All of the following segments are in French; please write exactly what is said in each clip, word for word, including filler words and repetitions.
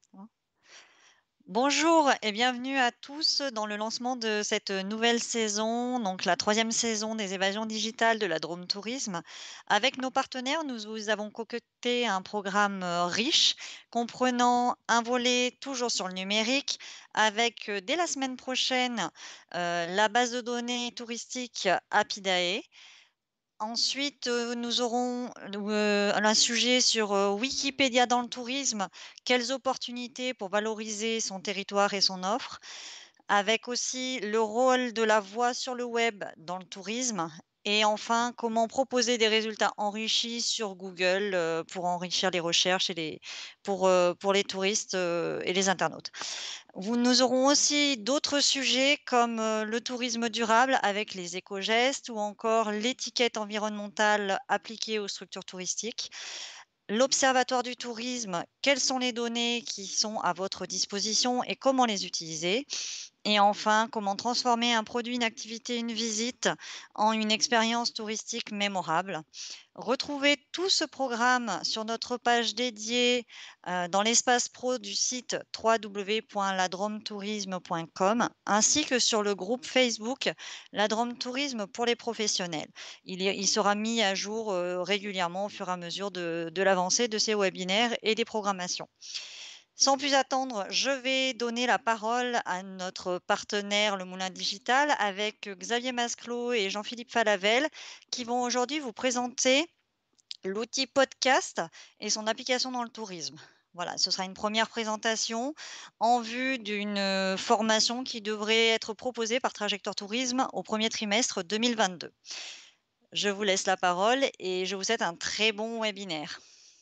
Bonjour et bienvenue à tous dans le lancement de cette nouvelle saison, donc la troisième saison des évasions digitales de la Drôme Tourisme. Avec nos partenaires, nous vous avons concocté un programme euh, riche, comprenant un volet toujours sur le numérique, avec euh, dès la semaine prochaine euh, la base de données touristique Apidae. Ensuite, heu, nous aurons, heu, un sujet sur, heu, Wikipédia dans le tourisme. Quelles opportunités pour valoriser son territoire et son offre? Avec aussi le rôle de la voix sur le web dans le tourisme et enfin, comment proposer des résultats enrichis sur Google, heu, pour enrichir les recherches et les pour, heu, pour les touristes, heu, et les internautes. Vous nous aurons aussi d'autres sujets comme, heu, le tourisme durable avec les éco-gestes ou encore l'étiquette environnementale appliquée aux structures touristiques. L'Observatoire du tourisme, quelles sont les données qui sont à votre disposition et comment les utiliser? Et enfin, comment transformer un produit, une activité, une visite en une expérience touristique mémorable. Retrouvez tout ce programme sur notre page dédiée euh, dans l'espace pro du site w w w point la drôme tourisme point com ainsi que sur le groupe Facebook La Drôme Tourisme pour les professionnels. Il, y- il sera mis à jour euh, régulièrement au fur et à mesure de, de l'avancée de ces webinaires et des programmations. Sans plus attendre, je vais donner la parole à notre partenaire, le Moulin Digital, avec Xavier Masclot et Jean-Philippe Falavel, qui vont aujourd'hui vous présenter l'outil podcast et son application dans le tourisme. Voilà, ce sera une première présentation en vue d'une euh, formation qui devrait être proposée par Trajectoire Tourisme au premier trimestre deux mille vingt-deux. Je vous laisse la parole et je vous souhaite un très bon webinaire.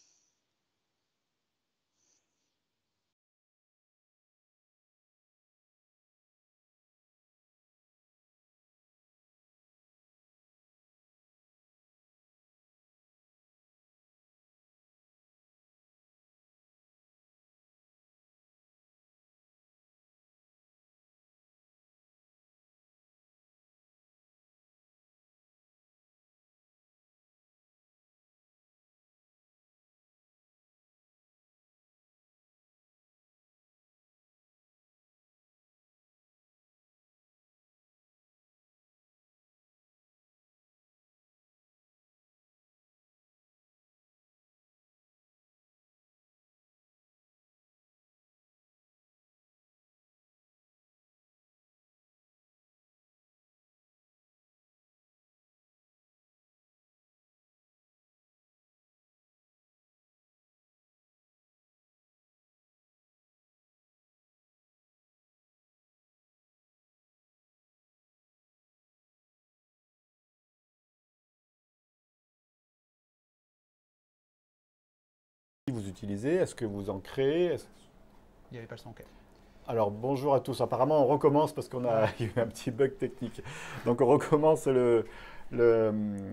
Vous utilisez, est-ce que vous en créez? Est-ce- Il n'y avait pas le son, ok. Alors bonjour à tous, apparemment on recommence parce qu'on a Voilà. eu un petit bug technique. Donc on recommence le, le,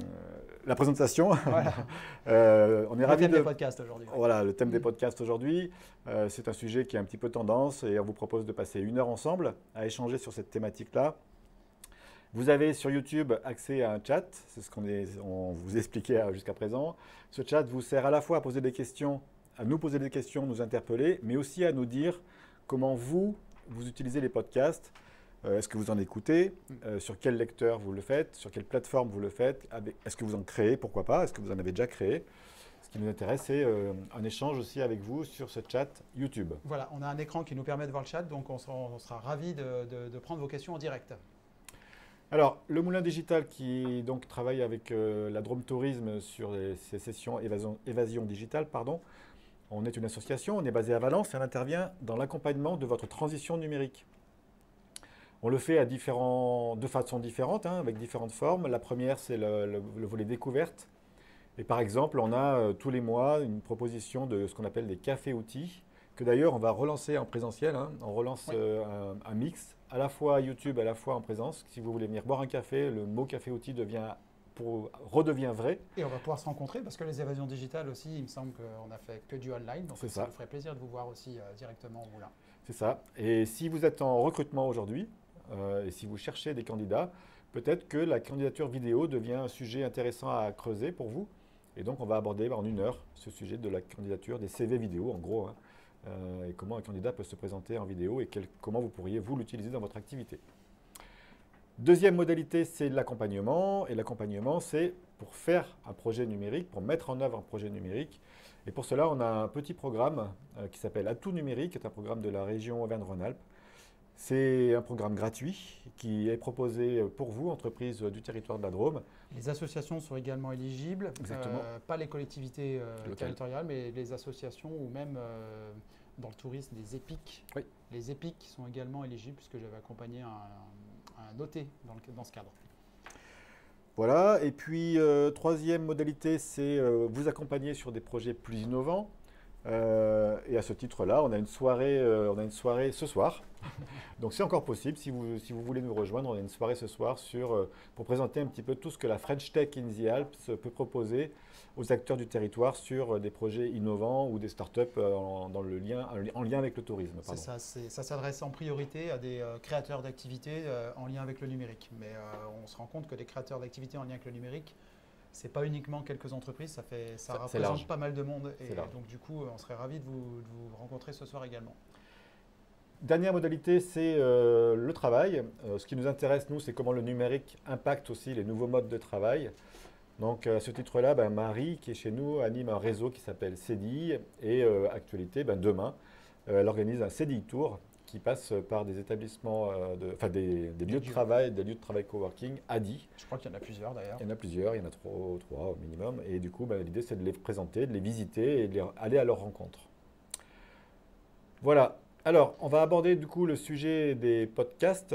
la présentation. Voilà. Euh, on est Le ravis thème des de... podcasts aujourd'hui. Ouais. Voilà, le thème des Mm. podcasts aujourd'hui. Euh, c'est un sujet qui est un petit peu tendance et on vous propose de passer une heure ensemble à échanger sur cette thématique-là. Vous avez sur YouTube accès à un chat, c'est ce qu'on est, on vous expliquait jusqu'à présent. Ce chat vous sert à la fois à poser des questions, à nous poser des questions, nous interpeller, mais aussi à nous dire comment vous, vous utilisez les podcasts. Euh, Est-ce que vous en écoutez? Mm. Euh, sur quel lecteur vous le faites? Sur quelle plateforme vous le faites? Est-ce que vous en créez? Pourquoi pas? Est-ce que vous en avez déjà créé? Ce qui nous intéresse, c'est euh, un échange aussi avec vous sur ce chat YouTube. Voilà, on a un écran qui nous permet de voir le chat, donc on sera, on sera ravis de, de- de prendre vos questions en direct. Alors, le Moulin Digital qui donc travaille avec euh, la Drôme Tourisme sur les- ces sessions évasion, évasion digitale, pardon. On est une association, on est basé à Valence et on intervient dans l'accompagnement de votre transition numérique. On le fait à différents, de façon différente, hein, avec différentes formes. La première, c'est le, le- le volet découverte. Et par exemple, on a euh, tous les mois une proposition de ce qu'on appelle des cafés-outils, que d'ailleurs on va relancer en présentiel, hein. On relance Oui. euh, un, un mix, à la fois YouTube, à la fois en présence. Si vous voulez venir boire un café, le mot café-outil devient, pour, redevient vrai. Et on va pouvoir se rencontrer parce que les évasions digitales aussi, il me semble qu'on a fait que du online, donc C'est ça ça, nous ferait plaisir de vous voir aussi euh, directement au moulin. c'est ça. Et si vous êtes en recrutement aujourd'hui, euh, et si vous cherchez des candidats, peut-être que la candidature vidéo devient un sujet intéressant à creuser pour vous. Et donc on va aborder en une heure ce sujet de la candidature des C V vidéo, en gros, hein. euh, et comment un candidat peut se présenter en vidéo et quel, comment vous pourriez vous l'utiliser dans votre activité. Deuxième modalité, c'est l'accompagnement. Et l'accompagnement, c'est pour faire un projet numérique, pour mettre en œuvre un projet numérique. Et pour cela, on a un petit programme euh, qui s'appelle Atout numérique, qui est un programme de la région Auvergne-Rhône-Alpes. C'est un programme gratuit qui est proposé pour vous, entreprises du territoire de la Drôme. Les associations sont également éligibles, Exactement. Euh, pas les collectivités euh, Locales. territoriales, mais les associations ou même euh, dans le tourisme, des EPIC. Oui. Les EPIC sont également éligibles puisque j'avais accompagné un, un O T dans, le, dans ce cadre. Voilà, et puis euh, troisième modalité, c'est euh, vous accompagner sur des projets plus innovants. Euh, et à ce titre-là, on a une soirée, euh, on a une soirée ce soir. Donc c'est encore possible, si vous, si vous voulez nous rejoindre, on a une soirée ce soir sur, euh, pour présenter un petit peu tout ce que la French Tech in the Alps peut proposer aux acteurs du territoire sur euh, des projets innovants ou des startups euh, en, dans le lien, en lien avec le tourisme. C'est ça, ça s'adresse en priorité à des euh, créateurs d'activités euh, en lien avec le numérique. Mais euh, on se rend compte que les créateurs d'activités en lien avec le numérique, c'est pas uniquement quelques entreprises, ça, fait, ça, ça représente pas mal de monde. Et donc du coup, on serait ravis de vous, de vous rencontrer ce soir également. Dernière modalité, c'est euh, le travail. Euh, ce qui nous intéresse, nous, c'est comment le numérique impacte aussi les nouveaux modes de travail. Donc à ce titre-là, ben, Marie, qui est chez nous, anime un réseau qui s'appelle C D I. Et euh, actualité, ben, demain, euh, elle organise un C D I Tour qui passe par des établissements, euh, de, enfin des, des lieux de travail, des lieux de travail coworking, A D I. Je crois qu'il y en a plusieurs d'ailleurs. Il y en a plusieurs, il y en a trois, trois au minimum. Et du coup, ben, l'idée, c'est de les présenter, de les visiter et d'aller à leur rencontre. Voilà. Alors, on va aborder du coup le sujet des podcasts.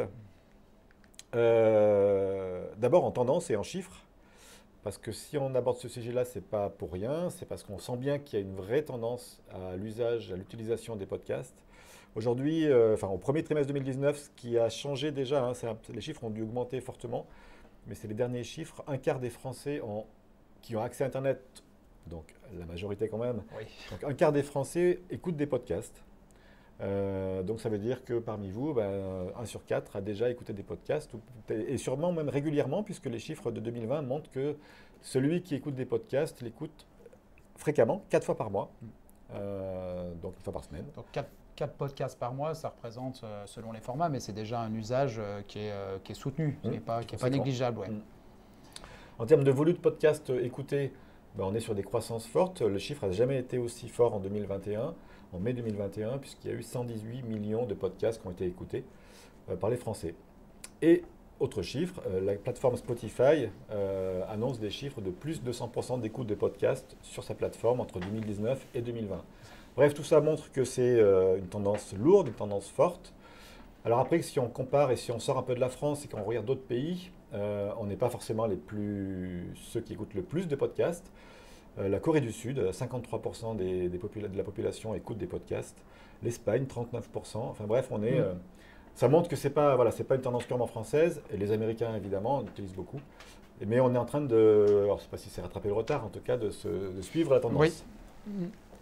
Euh, D'abord en tendance et en chiffres. Parce que si on aborde ce sujet-là, ce n'est pas pour rien. C'est parce qu'on sent bien qu'il y a une vraie tendance à l'usage, à l'utilisation des podcasts. Aujourd'hui, euh, enfin au premier trimestre deux mille dix-neuf, ce qui a changé déjà, hein, un, les chiffres ont dû augmenter fortement. Mais c'est les derniers chiffres. Un quart des Français ont, qui ont accès à Internet, donc la majorité quand même, oui. Donc un quart des Français écoutent des podcasts. Euh, donc ça veut dire que parmi vous, ben, un sur quatre a déjà écouté des podcasts, et sûrement même régulièrement, puisque les chiffres de deux mille vingt montrent que celui qui écoute des podcasts l'écoute fréquemment, quatre fois par mois, euh, donc une fois par semaine. Donc quatre, quatre podcasts par mois, ça représente, euh, selon les formats, mais c'est déjà un usage euh, qui, est, euh, qui est soutenu, qui n'est mmh, pas, qui est pas négligeable. Ouais. Mmh. En termes de volume de podcasts écoutés, ben, on est sur des croissances fortes. Le chiffre n'a jamais été aussi fort en deux mille vingt et un. En mai deux mille vingt et un, puisqu'il y a eu cent dix-huit millions de podcasts qui ont été écoutés euh, par les Français. Et autre chiffre, euh, la plateforme Spotify euh, annonce des chiffres de plus de deux cents pour cent d'écoute de podcasts sur sa plateforme entre deux mille dix-neuf et deux mille vingt. Bref, tout ça montre que c'est euh, une tendance lourde, une tendance forte. Alors après, si on compare et si on sort un peu de la France et qu'on regarde d'autres pays, euh, on n'est pas forcément les plus, ceux qui écoutent le plus de podcasts. La Corée du Sud, cinquante-trois pour cent des, des de la population écoute des podcasts. L'Espagne, trente-neuf pour cent. Enfin bref, on est, mmh. euh, ça montre que ce n'est pas, voilà, c'est pas une tendance purement française. Et les Américains, évidemment, en utilisent beaucoup. Mais on est en train de, alors je ne sais pas si c'est rattraper le retard, en tout cas, de, se, de suivre la tendance. Oui. Mmh.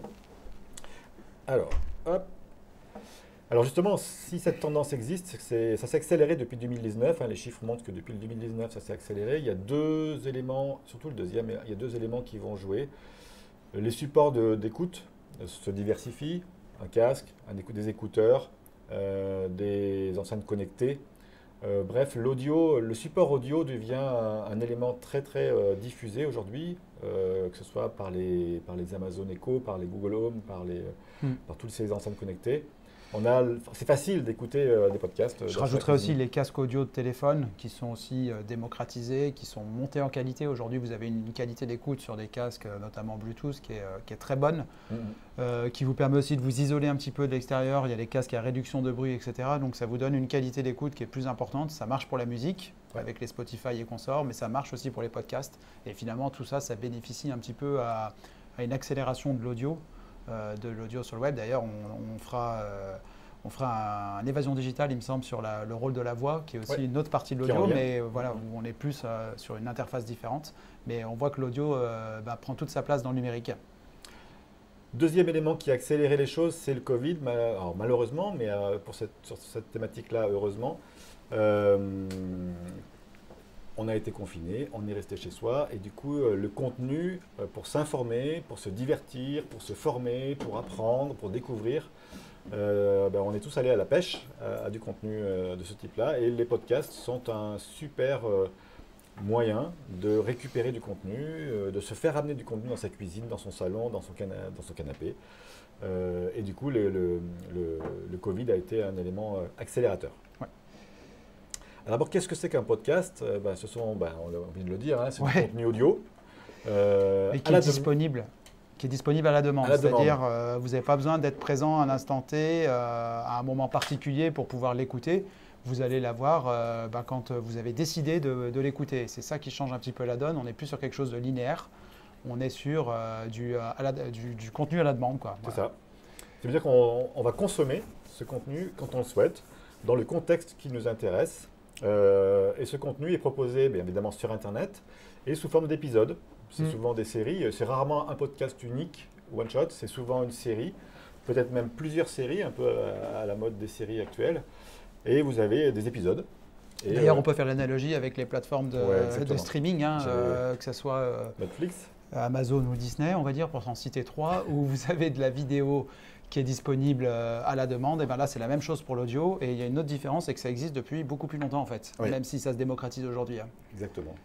Alors, hop. Alors justement, si cette tendance existe, ça s'est accéléré depuis deux mille dix-neuf. Hein, les chiffres montrent que depuis le deux mille dix-neuf, ça s'est accéléré. Il y a deux éléments, surtout le deuxième, il y a deux éléments qui vont jouer. Les supports d'écoute se diversifient. Un casque, un écoute, des écouteurs, euh, des enceintes connectées. Euh, bref, l'audio, le support audio devient un, un élément très très euh, diffusé aujourd'hui, euh, que ce soit par les, par les Amazon Echo, par les Google Home, par, les, mm. par toutes ces enceintes connectées. C'est facile d'écouter euh, des podcasts. Je rajouterais aussi les casques audio de téléphone qui sont aussi euh, démocratisés, qui sont montés en qualité. Aujourd'hui, vous avez une, une qualité d'écoute sur des casques, euh, notamment Bluetooth, qui est, euh, qui est très bonne, mm-hmm. euh, qui vous permet aussi de vous isoler un petit peu de l'extérieur. Il y a des casques à réduction de bruit, et cetera. Donc ça vous donne une qualité d'écoute qui est plus importante. Ça marche pour la musique, ouais. avec les Spotify et consorts, mais ça marche aussi pour les podcasts. Et finalement, tout ça, ça bénéficie un petit peu à, à une accélération de l'audio. Euh, de l'audio sur le web. D'ailleurs, on, on fera, euh, on fera un, un évasion digitale, il me semble, sur la, le rôle de la voix, qui est aussi ouais. une autre partie de l'audio, mais euh, voilà, où on est plus euh, sur une interface différente. Mais on voit que l'audio euh, bah, prend toute sa place dans le numérique. Deuxième élément qui a accéléré les choses, c'est le Covid. Alors, malheureusement, mais euh, pour cette, sur cette thématique-là, heureusement. Euh, on a été confiné, on est resté chez soi, et du coup, euh, le contenu euh, pour s'informer, pour se divertir, pour se former, pour apprendre, pour découvrir, euh, ben, on est tous allés à la pêche à, à du contenu euh, de ce type-là, et les podcasts sont un super euh, moyen de récupérer du contenu, euh, de se faire amener du contenu dans sa cuisine, dans son salon, dans son, cana dans son canapé. Euh, et du coup, le, le, le, le Covid a été un élément euh, accélérateur. Ouais. Alors d'abord, qu'est-ce que c'est qu'un podcast? euh, ben, Ce sont, ben, on vient de le dire, hein, c'est ouais. du contenu audio. Euh, Et qui est disponible. Qui est disponible à la demande. C'est-à-dire, euh, vous n'avez pas besoin d'être présent à un instant T, euh, à un moment particulier pour pouvoir l'écouter. Vous allez l'avoir euh, ben, quand vous avez décidé de, de l'écouter. C'est ça qui change un petit peu la donne. On n'est plus sur quelque chose de linéaire. On est sur euh, du, à la, du, du contenu à la demande. C'est voilà. ça. Ça veut dire qu'on on va consommer ce contenu quand on le souhaite, dans le contexte qui nous intéresse. Euh, et ce contenu est proposé bien évidemment sur Internet et sous forme d'épisodes. C'est mmh. souvent des séries. C'est rarement un podcast unique, one shot. C'est souvent une série, peut-être même plusieurs séries, un peu à, à la mode des séries actuelles. Et vous avez des épisodes. D'ailleurs, euh, on peut faire l'analogie avec les plateformes de, ouais, de streaming, hein, euh, que ce soit euh, Netflix, Amazon ou Disney, on va dire, pour s'en citer trois, où vous avez de la vidéo qui est disponible à la demande. Et bien là, c'est la même chose pour l'audio. Et il y a une autre différence, c'est que ça existe depuis beaucoup plus longtemps, en fait, oui. même si ça se démocratise aujourd'hui. Hein. Exactement.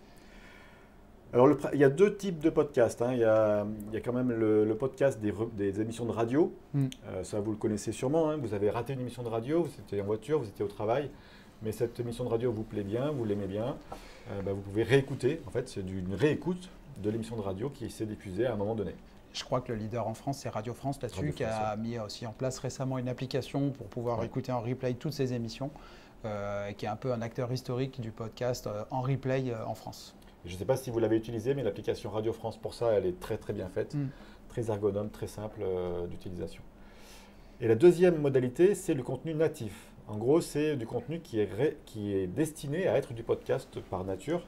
Alors, le, il y a deux types de podcasts. Hein. Il, y a, il y a quand même le, le podcast des, des émissions de radio. Mm. Euh, ça, vous le connaissez sûrement. Hein. Vous avez raté une émission de radio, vous étiez en voiture, vous étiez au travail. Mais cette émission de radio vous plaît bien, vous l'aimez bien. Euh, bah, vous pouvez réécouter. En fait, c'est une réécoute de l'émission de radio qui s'est diffusée à un moment donné. Je crois que le leader en France, c'est Radio France là-dessus, qui a mis aussi en place récemment une application pour pouvoir ouais. écouter en replay toutes ces émissions, euh, et qui est un peu un acteur historique du podcast euh, en replay euh, en France. Je ne sais pas si vous l'avez utilisé, mais l'application Radio France, pour ça, elle est très très bien faite, mm. très ergonome, très simple euh, d'utilisation. Et la deuxième modalité, c'est le contenu natif. En gros, c'est du contenu qui est, ré, qui est destiné à être du podcast par nature,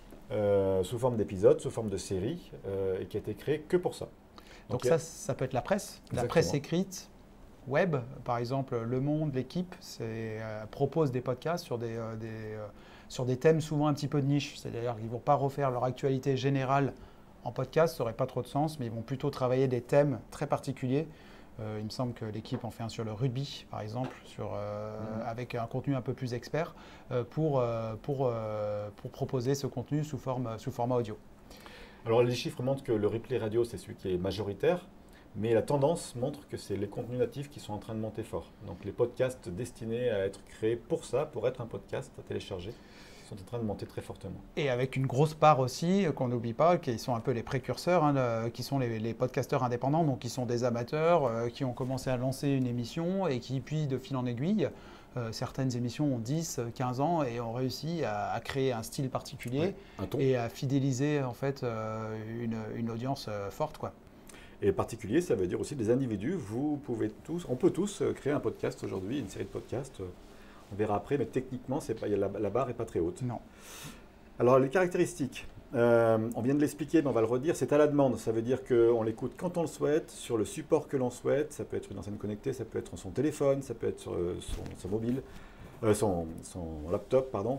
euh, sous forme d'épisodes, sous forme de séries, euh, et qui a été créé que pour ça. Donc, Donc ça, ça peut être la presse, Exactement. la presse écrite, web, par exemple Le Monde, L'Équipe, euh, propose des podcasts sur des, euh, des, euh, sur des thèmes souvent un petit peu de niche, c'est-à-dire qu'ils ne vont pas refaire leur actualité générale en podcast, ça n'aurait pas trop de sens, mais ils vont plutôt travailler des thèmes très particuliers. Euh, il me semble que L'Équipe en fait un sur le rugby, par exemple, sur, euh, mmh. avec un contenu un peu plus expert, euh, pour, euh, pour, euh, pour proposer ce contenu sous, forme, sous format audio. Alors les chiffres montrent que le replay radio, c'est celui qui est majoritaire, mais la tendance montre que c'est les contenus natifs qui sont en train de monter fort. Donc les podcasts destinés à être créés pour ça, pour être un podcast à télécharger, sont en train de monter très fortement. Et avec une grosse part aussi, qu'on n'oublie pas, qui sont un peu les précurseurs, hein, le, qui sont les, les podcasteurs indépendants, donc qui sont des amateurs, euh, qui ont commencé à lancer une émission et qui, puis de fil en aiguille, euh, certaines émissions ont dix, quinze ans et ont réussi à, à créer un style particulier ouais, un et à fidéliser en fait euh, une, une audience euh, forte, quoi. Et particulier, ça veut dire aussi des individus. Vous pouvez tous, on peut tous créer un podcast aujourd'hui, une série de podcasts. On verra après, mais techniquement, c'est pas, la, la barre n'est pas très haute. Non. Alors, les caractéristiques, euh, on vient de l'expliquer, mais on va le redire, c'est à la demande. Ça veut dire qu'on l'écoute quand on le souhaite, sur le support que l'on souhaite. Ça peut être une enceinte connectée, ça peut être son téléphone, ça peut être sur son, son mobile, euh, son, son laptop, pardon.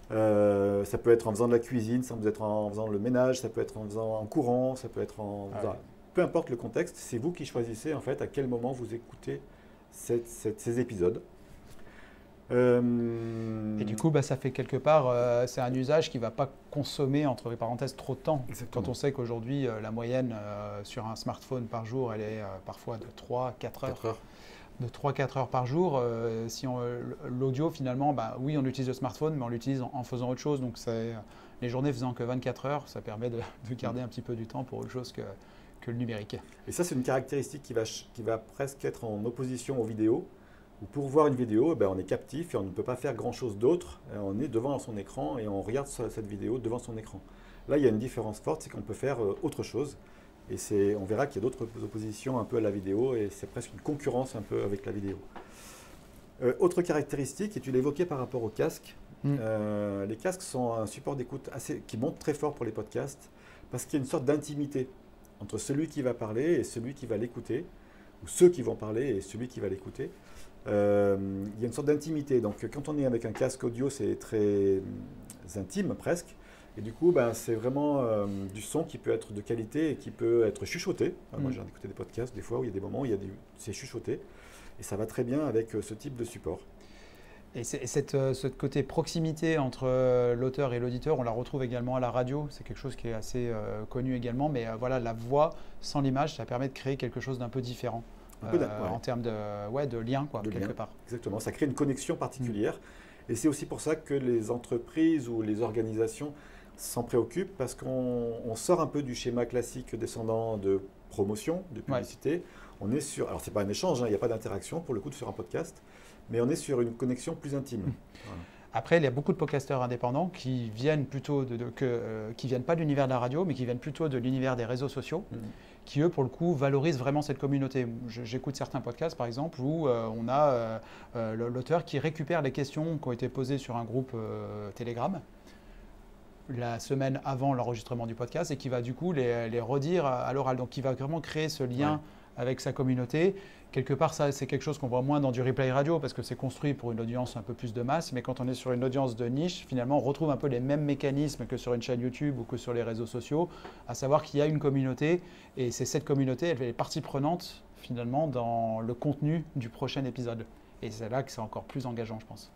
Euh, ça peut être en faisant de la cuisine, ça peut être en faisant le ménage, ça peut être en faisant en courant, ça peut être en... Ah ouais. Peu importe le contexte, c'est vous qui choisissez en fait à quel moment vous écoutez cette, cette, ces épisodes. Euh... Et du coup, bah, ça fait quelque part, euh, c'est un usage qui ne va pas consommer, entre parenthèses, trop de temps. Exactement. Quand on sait qu'aujourd'hui, euh, la moyenne euh, sur un smartphone par jour, elle est euh, parfois de trois à quatre heures. quatre heures. De trois à quatre heures par jour. Euh, si on, l'audio, finalement, bah, oui, on utilise le smartphone, mais on l'utilise en, en faisant autre chose. Donc, c'est, les journées faisant que vingt-quatre heures, ça permet de, de garder un petit peu du temps pour autre chose que, que le numérique. Et ça, c'est une caractéristique qui va, qui va presque être en opposition aux vidéos. Où pour voir une vidéo, ben, on est captif et on ne peut pas faire grand-chose d'autre. On est devant son écran et on regarde cette vidéo devant son écran. Là, il y a une différence forte, c'est qu'on peut faire autre chose. Et c'est, on verra qu'il y a d'autres oppositions un peu à la vidéo et c'est presque une concurrence un peu avec la vidéo. Euh, autre caractéristique, et tu l'évoquais par rapport aux casques. Mm. Euh, les casques sont un support d'écoute assez, qui monte très fort pour les podcasts parce qu'il y a une sorte d'intimité entre celui qui va parler et celui qui va l'écouter, ou ceux qui vont parler et celui qui va l'écouter. Euh, il y a une sorte d'intimité. Donc, quand on est avec un casque audio, c'est très intime presque. Et du coup, ben, c'est vraiment euh, du son qui peut être de qualité et qui peut être chuchoté. Enfin, moi, Mm. j'ai écouté des podcasts des fois où il y a des moments où il y a des, c'est chuchoté. Et ça va très bien avec euh, ce type de support. Et, c'est- et cette, euh, ce côté proximité entre euh, l'auteur et l'auditeur, on la retrouve également à la radio. C'est quelque chose qui est assez euh, connu également. Mais euh, voilà, la voix sans l'image, ça permet de créer quelque chose d'un peu différent Un peu d'un- euh, ouais. en termes de, ouais, de lien, quoi, De quelque lien. part. Exactement, ça crée une connexion particulière. Et c'est aussi pour ça que les entreprises ou les organisations s'en préoccupent, parce qu'on on sort un peu du schéma classique descendant de promotion, de publicité. On est sur, alors c'est pas un échange, hein, il n'y a pas d'interaction pour le coup sur un podcast, mais on est sur une connexion plus intime. Voilà. Après, il y a beaucoup de podcasteurs indépendants qui viennent plutôt de, de- que, euh, qui viennent pas de l'univers de la radio, mais qui viennent plutôt de l'univers des réseaux sociaux, Mhm. qui eux, pour le coup, valorisent vraiment cette communauté. Je- J'écoute certains podcasts, par exemple, où euh, on a euh, euh, l'auteur qui récupère les questions qui ont été posées sur un groupe euh, Telegram la semaine avant l'enregistrement du podcast et qui va du coup les, les redire à, à l'oral. Donc, qui va vraiment créer ce lien Ouais. avec sa communauté. Quelque part, ça, c'est quelque chose qu'on voit moins dans du replay radio parce que c'est construit pour une audience un peu plus de masse. Mais quand on est sur une audience de niche, finalement, on retrouve un peu les mêmes mécanismes que sur une chaîne YouTube ou que sur les réseaux sociaux, à savoir qu'il y a une communauté et c'est cette communauté, elle est partie prenante finalement dans le contenu du prochain épisode. Et c'est là que c'est encore plus engageant, je pense.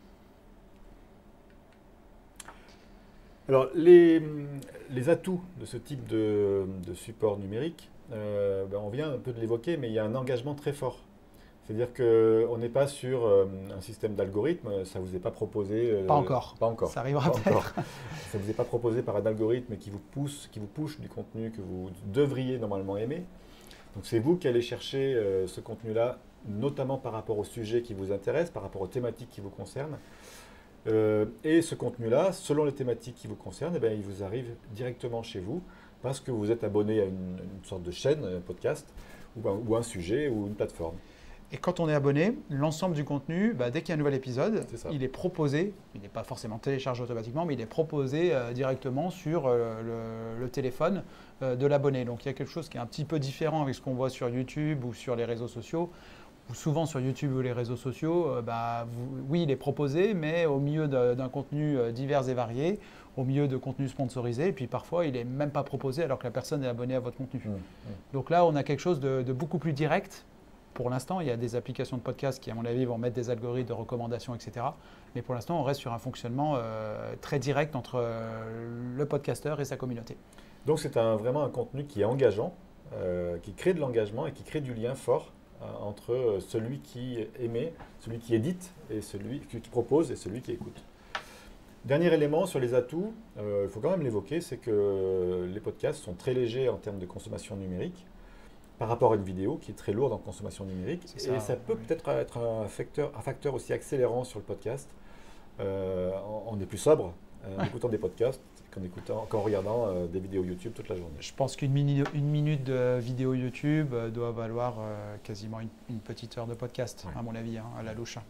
Alors, les, les atouts de ce type de, de support numérique, euh, ben, on vient un peu de l'évoquer, mais il y a un engagement très fort. C'est-à-dire qu'on n'est pas sur euh, un système d'algorithme, ça ne vous est pas proposé. euh, Pas encore. Pas encore. Ça arrivera Pas peut-être. encore. Ça ne vous est pas proposé par un algorithme qui vous pousse, qui vous push du contenu que vous devriez normalement aimer. Donc c'est vous qui allez chercher euh, ce contenu-là, notamment par rapport au sujet qui vous intéresse, par rapport aux thématiques qui vous concernent. Euh, et ce contenu-là, selon les thématiques qui vous concernent, eh bien, il vous arrive directement chez vous parce que vous êtes abonné à une, une sorte de chaîne, un podcast, ou un, ou un sujet, ou une plateforme. Et quand on est abonné, l'ensemble du contenu, bah, dès qu'il y a un nouvel épisode, C'est ça. il est proposé, il n'est pas forcément téléchargé automatiquement, mais il est proposé euh, directement sur euh, le, le téléphone euh, de l'abonné. Donc il y a quelque chose qui est un petit peu différent avec ce qu'on voit sur YouTube ou sur les réseaux sociaux. Ou souvent sur YouTube ou les réseaux sociaux, euh, bah, vous- oui, il est proposé, mais au milieu de- d'un contenu euh, divers et varié, au milieu de contenus sponsorisés, et puis parfois il n'est même pas proposé alors que la personne est abonnée à votre contenu. Mmh, mmh. Donc là, on a quelque chose de, de beaucoup plus direct. Pour l'instant, il y a des applications de podcast qui, à mon avis, vont mettre des algorithmes de recommandation, et cetera. Mais pour l'instant, on reste sur un fonctionnement euh, très direct entre euh, le podcasteur et sa communauté. Donc c'est un, vraiment un contenu qui est engageant, euh, qui crée de l'engagement et qui crée du lien fort euh, entre euh, celui qui émet, celui qui édite, et celui qui, qui propose et celui qui écoute. Dernier élément sur les atouts, euh, il faut quand même l'évoquer, c'est que les podcasts sont très légers en termes de consommation numérique par rapport à une vidéo qui est très lourde en consommation numérique. C'est Et ça, ça peut oui. peut-être être un facteur, un facteur aussi accélérant sur le podcast. Euh, on, on est plus sobre euh, en écoutant des podcasts qu'en écoutant, qu'en regardant euh, des vidéos YouTube toute la journée. Je pense qu'une mini- une minute de vidéo YouTube euh, doit valoir euh, quasiment une, une petite heure de podcast, Ouais. à mon avis, hein, à la louche.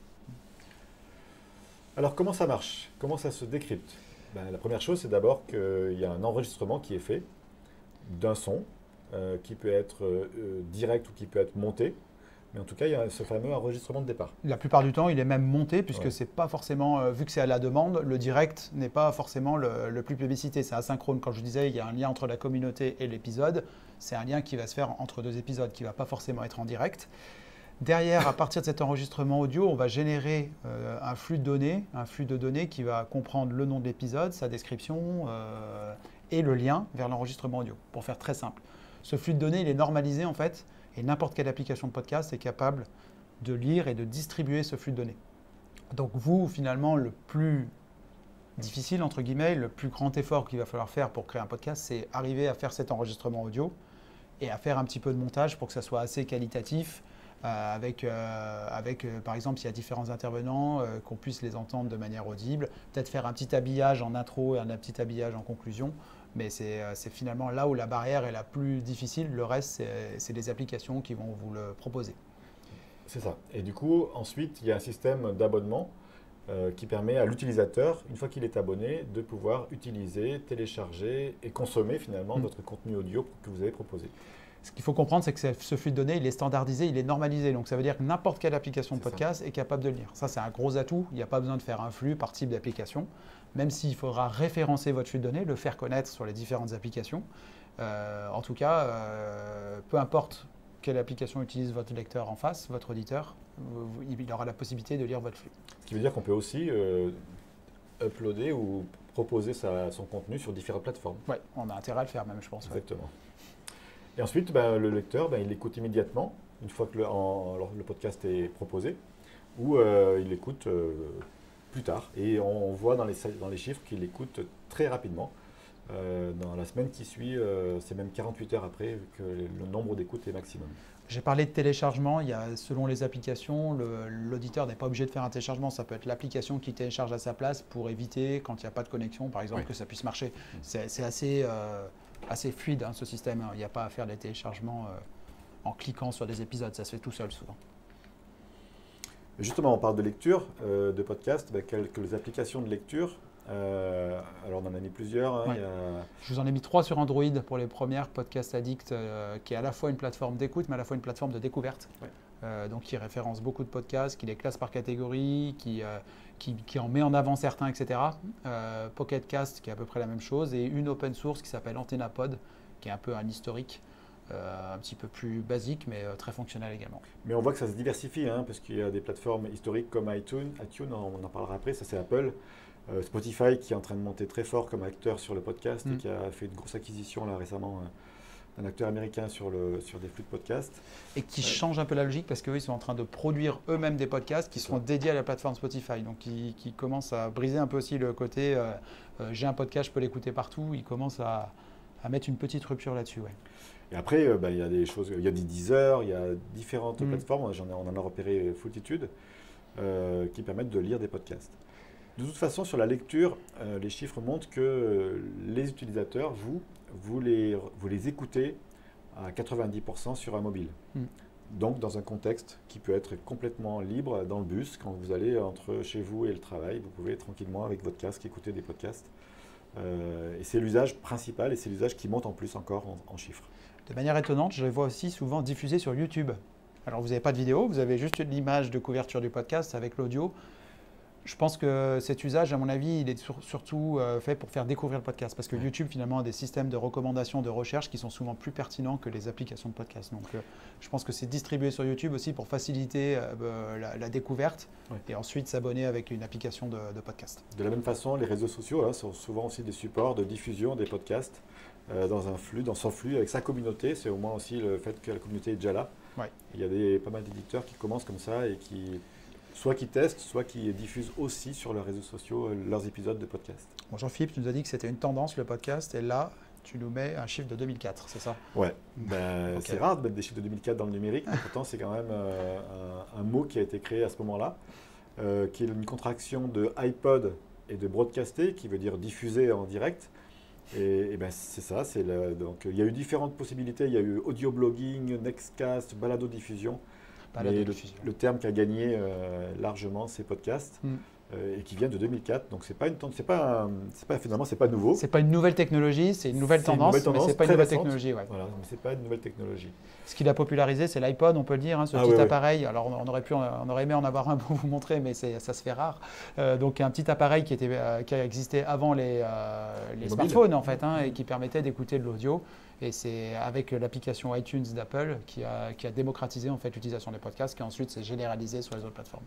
Alors comment ça marche? Comment ça se décrypte? Ben, la première chose, c'est d'abord qu'il y a un enregistrement qui est fait d'un son euh, qui peut être euh, direct ou qui peut être monté. Mais en tout cas, il y a ce fameux enregistrement de départ. La plupart du temps, il est même monté, puisque Ouais. c'est pas forcément, euh, vu que c'est à la demande, le direct n'est pas forcément le, le plus plébiscité. C'est asynchrone. Quand je disais, il y a un lien entre la communauté et l'épisode. C'est un lien qui va se faire entre deux épisodes, qui ne va pas forcément être en direct. Derrière, à partir de cet enregistrement audio, on va générer euh, un flux de données, un flux de données qui va comprendre le nom de l'épisode, sa description euh, et le lien vers l'enregistrement audio, pour faire très simple. Ce flux de données, il est normalisé en fait, et n'importe quelle application de podcast est capable de lire et de distribuer ce flux de données. Donc vous, finalement, le plus difficile, entre guillemets, le plus grand effort qu'il va falloir faire pour créer un podcast, c'est arriver à faire cet enregistrement audio et à faire un petit peu de montage pour que ça soit assez qualitatif, euh, avec, euh, avec euh, par exemple, s'il y a différents intervenants, euh, qu'on puisse les entendre de manière audible, peut-être faire un petit habillage en intro et un petit habillage en conclusion. Mais c'est euh, c'est finalement là où la barrière est la plus difficile. Le reste, c'est- c'est les applications qui vont vous le proposer. C'est ça. Et du coup, ensuite, il y a un système d'abonnement euh, qui permet à l'utilisateur, une fois qu'il est abonné, de pouvoir utiliser, télécharger et consommer finalement Mm. votre contenu audio que vous avez proposé. Ce qu'il faut comprendre, c'est que ce ce flux de données, il est standardisé, il est normalisé. Donc ça veut dire que n'importe quelle application de C'est ça. podcast est capable de le lire. Ça, c'est un gros atout. Il n'y a pas besoin de faire un flux par type d'application. même s'il faudra référencer votre flux de données, le faire connaître sur les différentes applications. Euh, en tout cas, euh, peu importe quelle application utilise votre lecteur en face, votre auditeur, vous, il aura la possibilité de lire votre flux. Ce qui veut dire qu'on peut aussi euh, uploader ou proposer sa, son contenu sur différentes plateformes. Oui, on a intérêt à le faire même, je pense. Exactement. Ouais. Et ensuite, ben, le lecteur, ben, il l'écoute immédiatement, une fois que le, en, alors, le podcast est proposé, ou euh, il l'écoute euh, plus tard. Et on, on voit dans les, dans les chiffres qu'il l'écoute très rapidement. Euh, dans la semaine qui suit, euh, c'est même quarante-huit heures après que le nombre d'écoutes est maximum. J'ai parlé de téléchargement, il y a, selon les applications, l'auditeur n'est pas obligé de faire un téléchargement, ça peut être l'application qui télécharge à sa place pour éviter, quand il n'y a pas de connexion, par exemple, oui. que ça puisse marcher. C'est assez, euh, assez fluide hein, ce système, il n'y a pas à faire des téléchargements euh, en cliquant sur des épisodes, ça se fait tout seul souvent. Justement, on parle de lecture, euh, de podcast, ben, quelques applications de lecture. Euh, alors on en a mis plusieurs. Hein, ouais. il y a... Je vous en ai mis trois sur Android pour les premières, Podcast Addict, euh, qui est à la fois une plateforme d'écoute, mais à la fois une plateforme de découverte. Ouais. Euh, donc qui référence beaucoup de podcasts, qui les classe par catégorie, qui, euh, qui, qui en met en avant certains, et cetera. Euh, Pocket Cast, qui est à peu près la même chose, et une open source qui s'appelle AntennaPod, qui est un peu un historique. Euh, un petit peu plus basique, mais euh, très fonctionnel également. Mais on voit que ça se diversifie, hein, parce qu'il y a des plateformes historiques comme iTunes, iTunes on en parlera après, ça c'est Apple. Euh, Spotify qui est en train de monter très fort comme acteur sur le podcast mm. et qui a fait une grosse acquisition là récemment d'un acteur américain sur, le, sur des flux de podcasts. Et qui euh, change un peu la logique parce qu'eux ils sont en train de produire eux-mêmes des podcasts qui seront dédiés à la plateforme Spotify. Donc qui, qui commencent à briser un peu aussi le côté euh, euh, j'ai un podcast, je peux l'écouter partout. Ils commencent à, à mettre une petite rupture là-dessus. Ouais. Et après, euh, bah, il y a des choses, il y a des Deezer, il y a différentes mm. plateformes, j'en ai, on en a repéré foultitude, euh, qui permettent de lire des podcasts. De toute façon, sur la lecture, euh, les chiffres montrent que les utilisateurs, vous, vous les, vous les écoutez à quatre-vingt-dix pour cent sur un mobile. Mm. Donc, dans un contexte qui peut être complètement libre, dans le bus, quand vous allez entre chez vous et le travail, vous pouvez tranquillement, avec votre casque, écouter des podcasts. Euh, et c'est l'usage principal et c'est l'usage qui monte en plus encore en, en chiffres. De manière étonnante, je les vois aussi souvent diffusés sur YouTube. Alors, vous n'avez pas de vidéo, vous avez juste l'image de couverture du podcast avec l'audio. Je pense que cet usage, à mon avis, il est sur, surtout euh, fait pour faire découvrir le podcast. Parce que ouais. YouTube, finalement, a des systèmes de recommandation, de recherche qui sont souvent plus pertinents que les applications de podcast. Donc, euh, je pense que c'est distribué sur YouTube aussi pour faciliter euh, la, la découverte ouais. et ensuite s'abonner avec une application de, de podcast. De la même façon, les réseaux sociaux hein, sont souvent aussi des supports de diffusion des podcasts euh, dans un flux, dans son flux, avec sa communauté. C'est au moins aussi le fait que la communauté est déjà là. Ouais. Il y a des, pas mal d'éditeurs qui commencent comme ça et qui... soit qui testent, soit qui diffusent aussi sur leurs réseaux sociaux leurs épisodes de podcast. Bon, Jean-Philippe, tu nous as dit que c'était une tendance, le podcast, et là, tu nous mets un chiffre de deux mille quatre, c'est ça? Ouais, ben, okay. C'est rare de mettre des chiffres de deux mille quatre dans le numérique, mais pourtant c'est quand même euh, un, un mot qui a été créé à ce moment-là, euh, qui est une contraction de iPod et de broadcaster, qui veut dire diffuser en direct. Et, et ben c'est ça, c'est le, donc il y a eu différentes possibilités, il y a eu audio blogging, Nextcast, balado-diffusion. Mais le, le terme qui a gagné euh, largement ces podcasts mm. euh, et qui vient de deux mille quatre, donc c'est pas une c'est pas un, c'est pas finalement c'est pas nouveau. C'est pas une nouvelle technologie, c'est une nouvelle tendance, une nouvelle tendance, mais c'est pas une nouvelle récente. technologie. Ouais. Voilà, mais c'est pas une nouvelle technologie. Ce qu'il a popularisé, c'est l'iPod, on peut le dire, hein, ce ah, petit ouais, appareil. Ouais. Alors on aurait pu, on aurait aimé en avoir un pour vous montrer, mais ça se fait rare. Euh, donc un petit appareil qui était, euh, qui a existé avant les, euh, les, les smartphones en fait, hein, mm. et qui permettait d'écouter de l'audio. Et c'est avec l'application iTunes d'Apple qui a, qui a démocratisé en fait l'utilisation des podcasts, qui ensuite s'est généralisé sur les autres plateformes.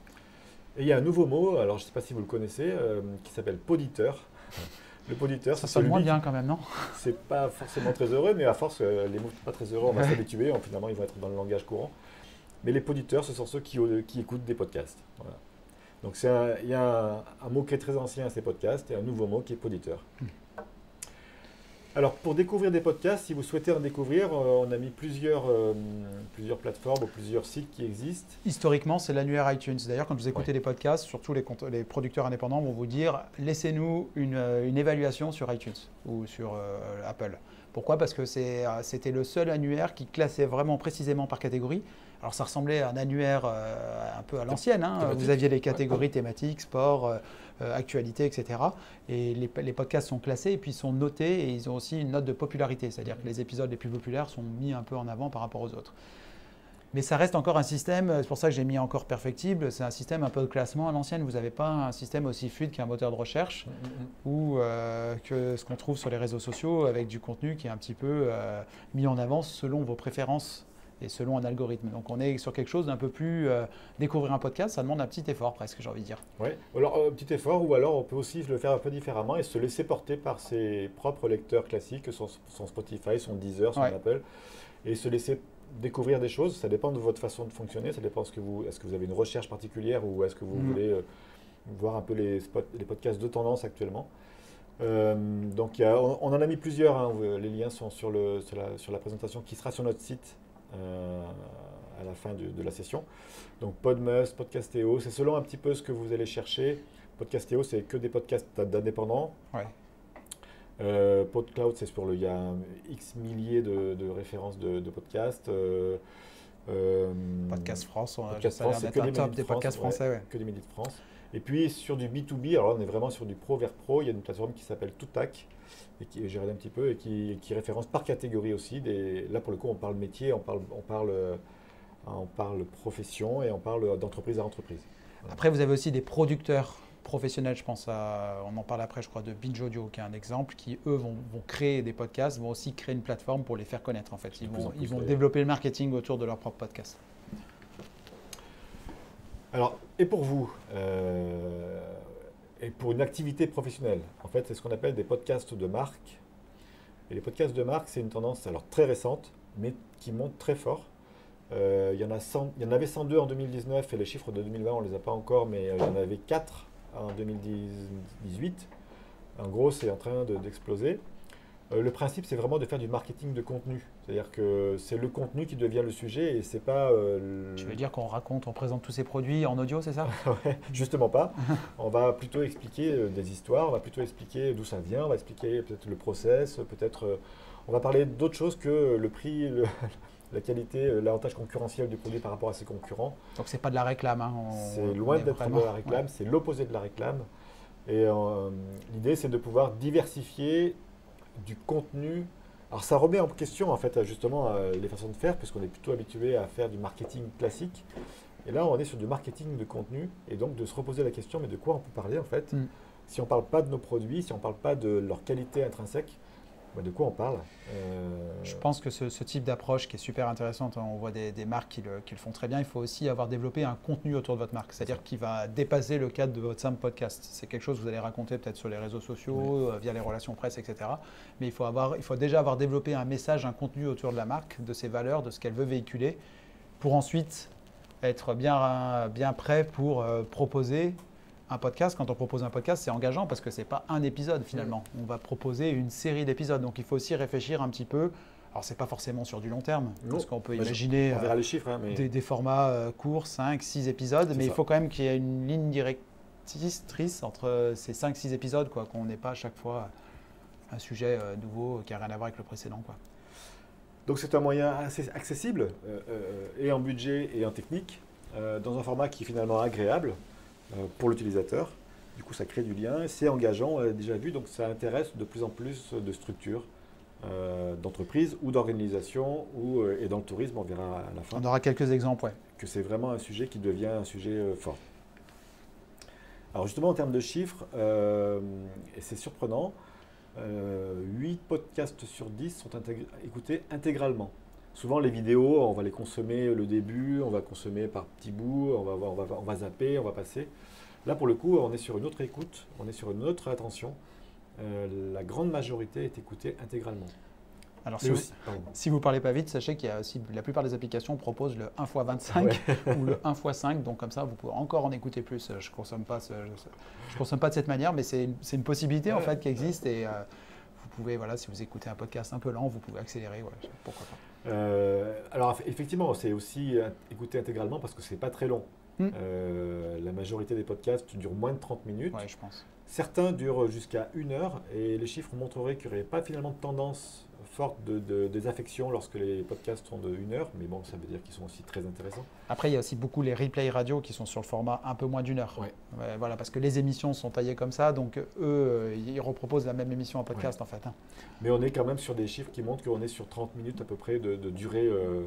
Et il y a un nouveau mot, alors je ne sais pas si vous le connaissez, euh, qui s'appelle poditeur. Le poditeur, ça sonne moins bien quand même, non? C'est pas forcément très heureux, mais à force, euh, les mots ne sont pas très heureux, on va s'habituer, finalement ils vont être dans le langage courant. Mais les poditeurs, ce sont ceux qui, qui écoutent des podcasts. Voilà. Donc il y a un, un mot qui est très ancien à ces podcasts et un nouveau mot qui est poditeur. Hum. Alors, pour découvrir des podcasts, si vous souhaitez en découvrir, euh, on a mis plusieurs, euh, plusieurs plateformes ou plusieurs sites qui existent. Historiquement, c'est l'annuaire iTunes. D'ailleurs, quand vous écoutez ouais. des podcasts, surtout les, les producteurs indépendants vont vous dire « laissez-nous une, une évaluation sur iTunes ou sur euh, Apple ». Pourquoi? Parce que c'était le seul annuaire qui classait vraiment précisément par catégorie. Alors, ça ressemblait à un annuaire euh, un peu à l'ancienne. Hein. Vous aviez les catégories ouais. thématiques, sport, euh, euh, actualité, et cetera. Et les, les podcasts sont classés et puis sont notés et ils ont aussi une note de popularité. C'est-à-dire que les épisodes les plus populaires sont mis un peu en avant par rapport aux autres. Mais ça reste encore un système, c'est pour ça que j'ai mis encore perfectible, c'est un système un peu de classement à l'ancienne. Vous n'avez pas un système aussi fluide qu'un moteur de recherche mmh. ou euh, que ce qu'on trouve sur les réseaux sociaux avec du contenu qui est un petit peu euh, mis en avance selon vos préférences et selon un algorithme. Donc on est sur quelque chose d'un peu plus… Euh, découvrir un podcast, ça demande un petit effort presque, j'ai envie de dire. Oui, alors un petit effort, ou alors on peut aussi le faire un peu différemment et se laisser porter par ses propres lecteurs classiques, son, son Spotify, son Deezer, son ouais. Apple, et se laisser découvrir des choses. Ça dépend de votre façon de fonctionner, ça dépend, est-ce que vous, est-ce que vous avez une recherche particulière ou est-ce que vous mmh. voulez euh, voir un peu les, spot, les podcasts de tendance actuellement. Euh, donc y a, on, on en a mis plusieurs, hein, les liens sont sur, le, sur, la, sur la présentation qui sera sur notre site euh, à la fin de, de la session. Donc Podmust, Podcastéo, c'est selon un petit peu ce que vous allez chercher. Podcastéo, c'est que des podcasts d'indépendants. Ouais. Euh, PodCloud, c'est pour le, il y a X milliers de, de références de, de podcasts. Euh, euh, Podcast France, on a Podcast France, c'est que des, des top des podcasts France, français. Ouais, ouais. Que des médias de France. Et puis sur du B to B, alors là, on est vraiment sur du pro vers pro. Il y a une plateforme qui s'appelle Toutac, et qui j'ai regardé un petit peu, et qui, qui référence par catégorie aussi. Des, là, pour le coup, on parle métier, on parle, on parle, on parle profession et on parle d'entreprise à entreprise. Voilà. Après, vous avez aussi des producteurs professionnels, je pense à, on en parle après, je crois, de Binge Audio, qui est un exemple, qui eux vont, vont créer des podcasts, vont aussi créer une plateforme pour les faire connaître en fait. Ils vont, ils vont développer le marketing autour de leur propre podcast. Alors, et pour vous, euh, et pour une activité professionnelle, en fait, c'est ce qu'on appelle des podcasts de marque. Et les podcasts de marque, c'est une tendance alors très récente, mais qui monte très fort. Euh, il, y en a cent, il y en avait cent deux en deux mille dix-neuf et les chiffres de deux mille vingt, on ne les a pas encore, mais il y en avait quatre en deux mille dix-huit. En gros, c'est en train de, d'exploser. Euh, le principe, c'est vraiment de faire du marketing de contenu. C'est-à-dire que c'est le contenu qui devient le sujet et c'est pas… Euh, tu veux dire qu'on raconte, on présente tous ces produits en audio, c'est ça? Ouais, justement pas. On va plutôt expliquer euh, des histoires, on va plutôt expliquer d'où ça vient, on va expliquer peut-être le process, peut-être… Euh, on va parler d'autre chose que le prix, le, la qualité, l'avantage concurrentiel du produit par rapport à ses concurrents. Donc c'est pas de la réclame. Hein, c'est loin d'être vraiment de la réclame, ouais. C'est l'opposé de la réclame. Et euh, l'idée, c'est de pouvoir diversifier du contenu. Alors ça remet en question en fait justement euh, les façons de faire, puisqu'on est plutôt habitué à faire du marketing classique. Et là, on est sur du marketing de contenu, et donc de se reposer la question, mais de quoi on peut parler en fait mm. Si on ne parle pas de nos produits, si on ne parle pas de leur qualité intrinsèque, de quoi on parle euh... Je pense que ce, ce type d'approche qui est super intéressante, on voit des, des marques qui le, qui le font très bien, il faut aussi avoir développé un contenu autour de votre marque, c'est-à-dire qui va dépasser le cadre de votre simple podcast. C'est quelque chose que vous allez raconter peut-être sur les réseaux sociaux, oui. euh, via les relations presse, et cetera. Mais il faut, avoir, il faut déjà avoir développé un message, un contenu autour de la marque, de ses valeurs, de ce qu'elle veut véhiculer, pour ensuite être bien, bien prêt pour euh, proposer un podcast. Quand on propose un podcast, c'est engageant parce que ce n'est pas un épisode finalement. On va proposer une série d'épisodes. Donc il faut aussi réfléchir un petit peu. Alors, ce n'est pas forcément sur du long terme, non. Parce qu'on peut bah, imaginer on verra les chiffres, hein, mais... des, des formats euh, courts, cinq, six épisodes. C'est mais ça. Il faut quand même qu'il y ait une ligne directrice entre ces cinq, six épisodes, quoi, qu'on n'ait pas à chaque fois un sujet euh, nouveau qui n'a rien à voir avec le précédent, quoi. Donc c'est un moyen assez accessible, euh, euh, et en budget et en technique, euh, dans un format qui est finalement agréable pour l'utilisateur. Du coup, ça crée du lien, c'est engageant, on l'a déjà vu, donc ça intéresse de plus en plus de structures, euh, d'entreprises ou d'organisations, ou, euh, et dans le tourisme, on verra à la fin. On aura quelques exemples, ouais. Que c'est vraiment un sujet qui devient un sujet euh, fort. Alors justement, en termes de chiffres, euh, et c'est surprenant, euh, huit podcasts sur dix sont intég- écoutés intégralement. Souvent, les vidéos, on va les consommer le début, on va consommer par petits bouts, on va, on, va, on va zapper, on va passer. Là, pour le coup, on est sur une autre écoute, on est sur une autre attention. Euh, la grande majorité est écoutée intégralement. Alors, si, aussi, vous, si vous ne parlez pas vite, sachez qu'il y a aussi, la plupart des applications proposent le un fois vingt-cinq ouais. ou le un fois cinq. Donc, comme ça, vous pouvez encore en écouter plus. Je ne consomme pas, ce, je consomme pas de cette manière, mais c'est une, c'est une possibilité ouais. en fait qui existe. Et euh, vous pouvez, voilà, si vous écoutez un podcast un peu lent, vous pouvez accélérer. Ouais, pourquoi pas. Euh, alors effectivement, c'est aussi écouter intégralement parce que c'est pas très long. Mmh. Euh, la majorité des podcasts durent moins de trente minutes. Ouais, je pense. Certains durent jusqu'à une heure et les chiffres montreraient qu'il n'y aurait pas finalement de tendance forte de, de désaffection lorsque les podcasts sont de une heure, mais bon, ça veut dire qu'ils sont aussi très intéressants. Après, il y a aussi beaucoup les replay radio qui sont sur le format un peu moins d'une heure. Ouais. Ouais, voilà, parce que les émissions sont taillées comme ça, donc eux, ils reproposent la même émission en podcast ouais. en fait. Hein. Mais on est quand même sur des chiffres qui montrent qu'on est sur trente minutes à peu près de, de durée euh,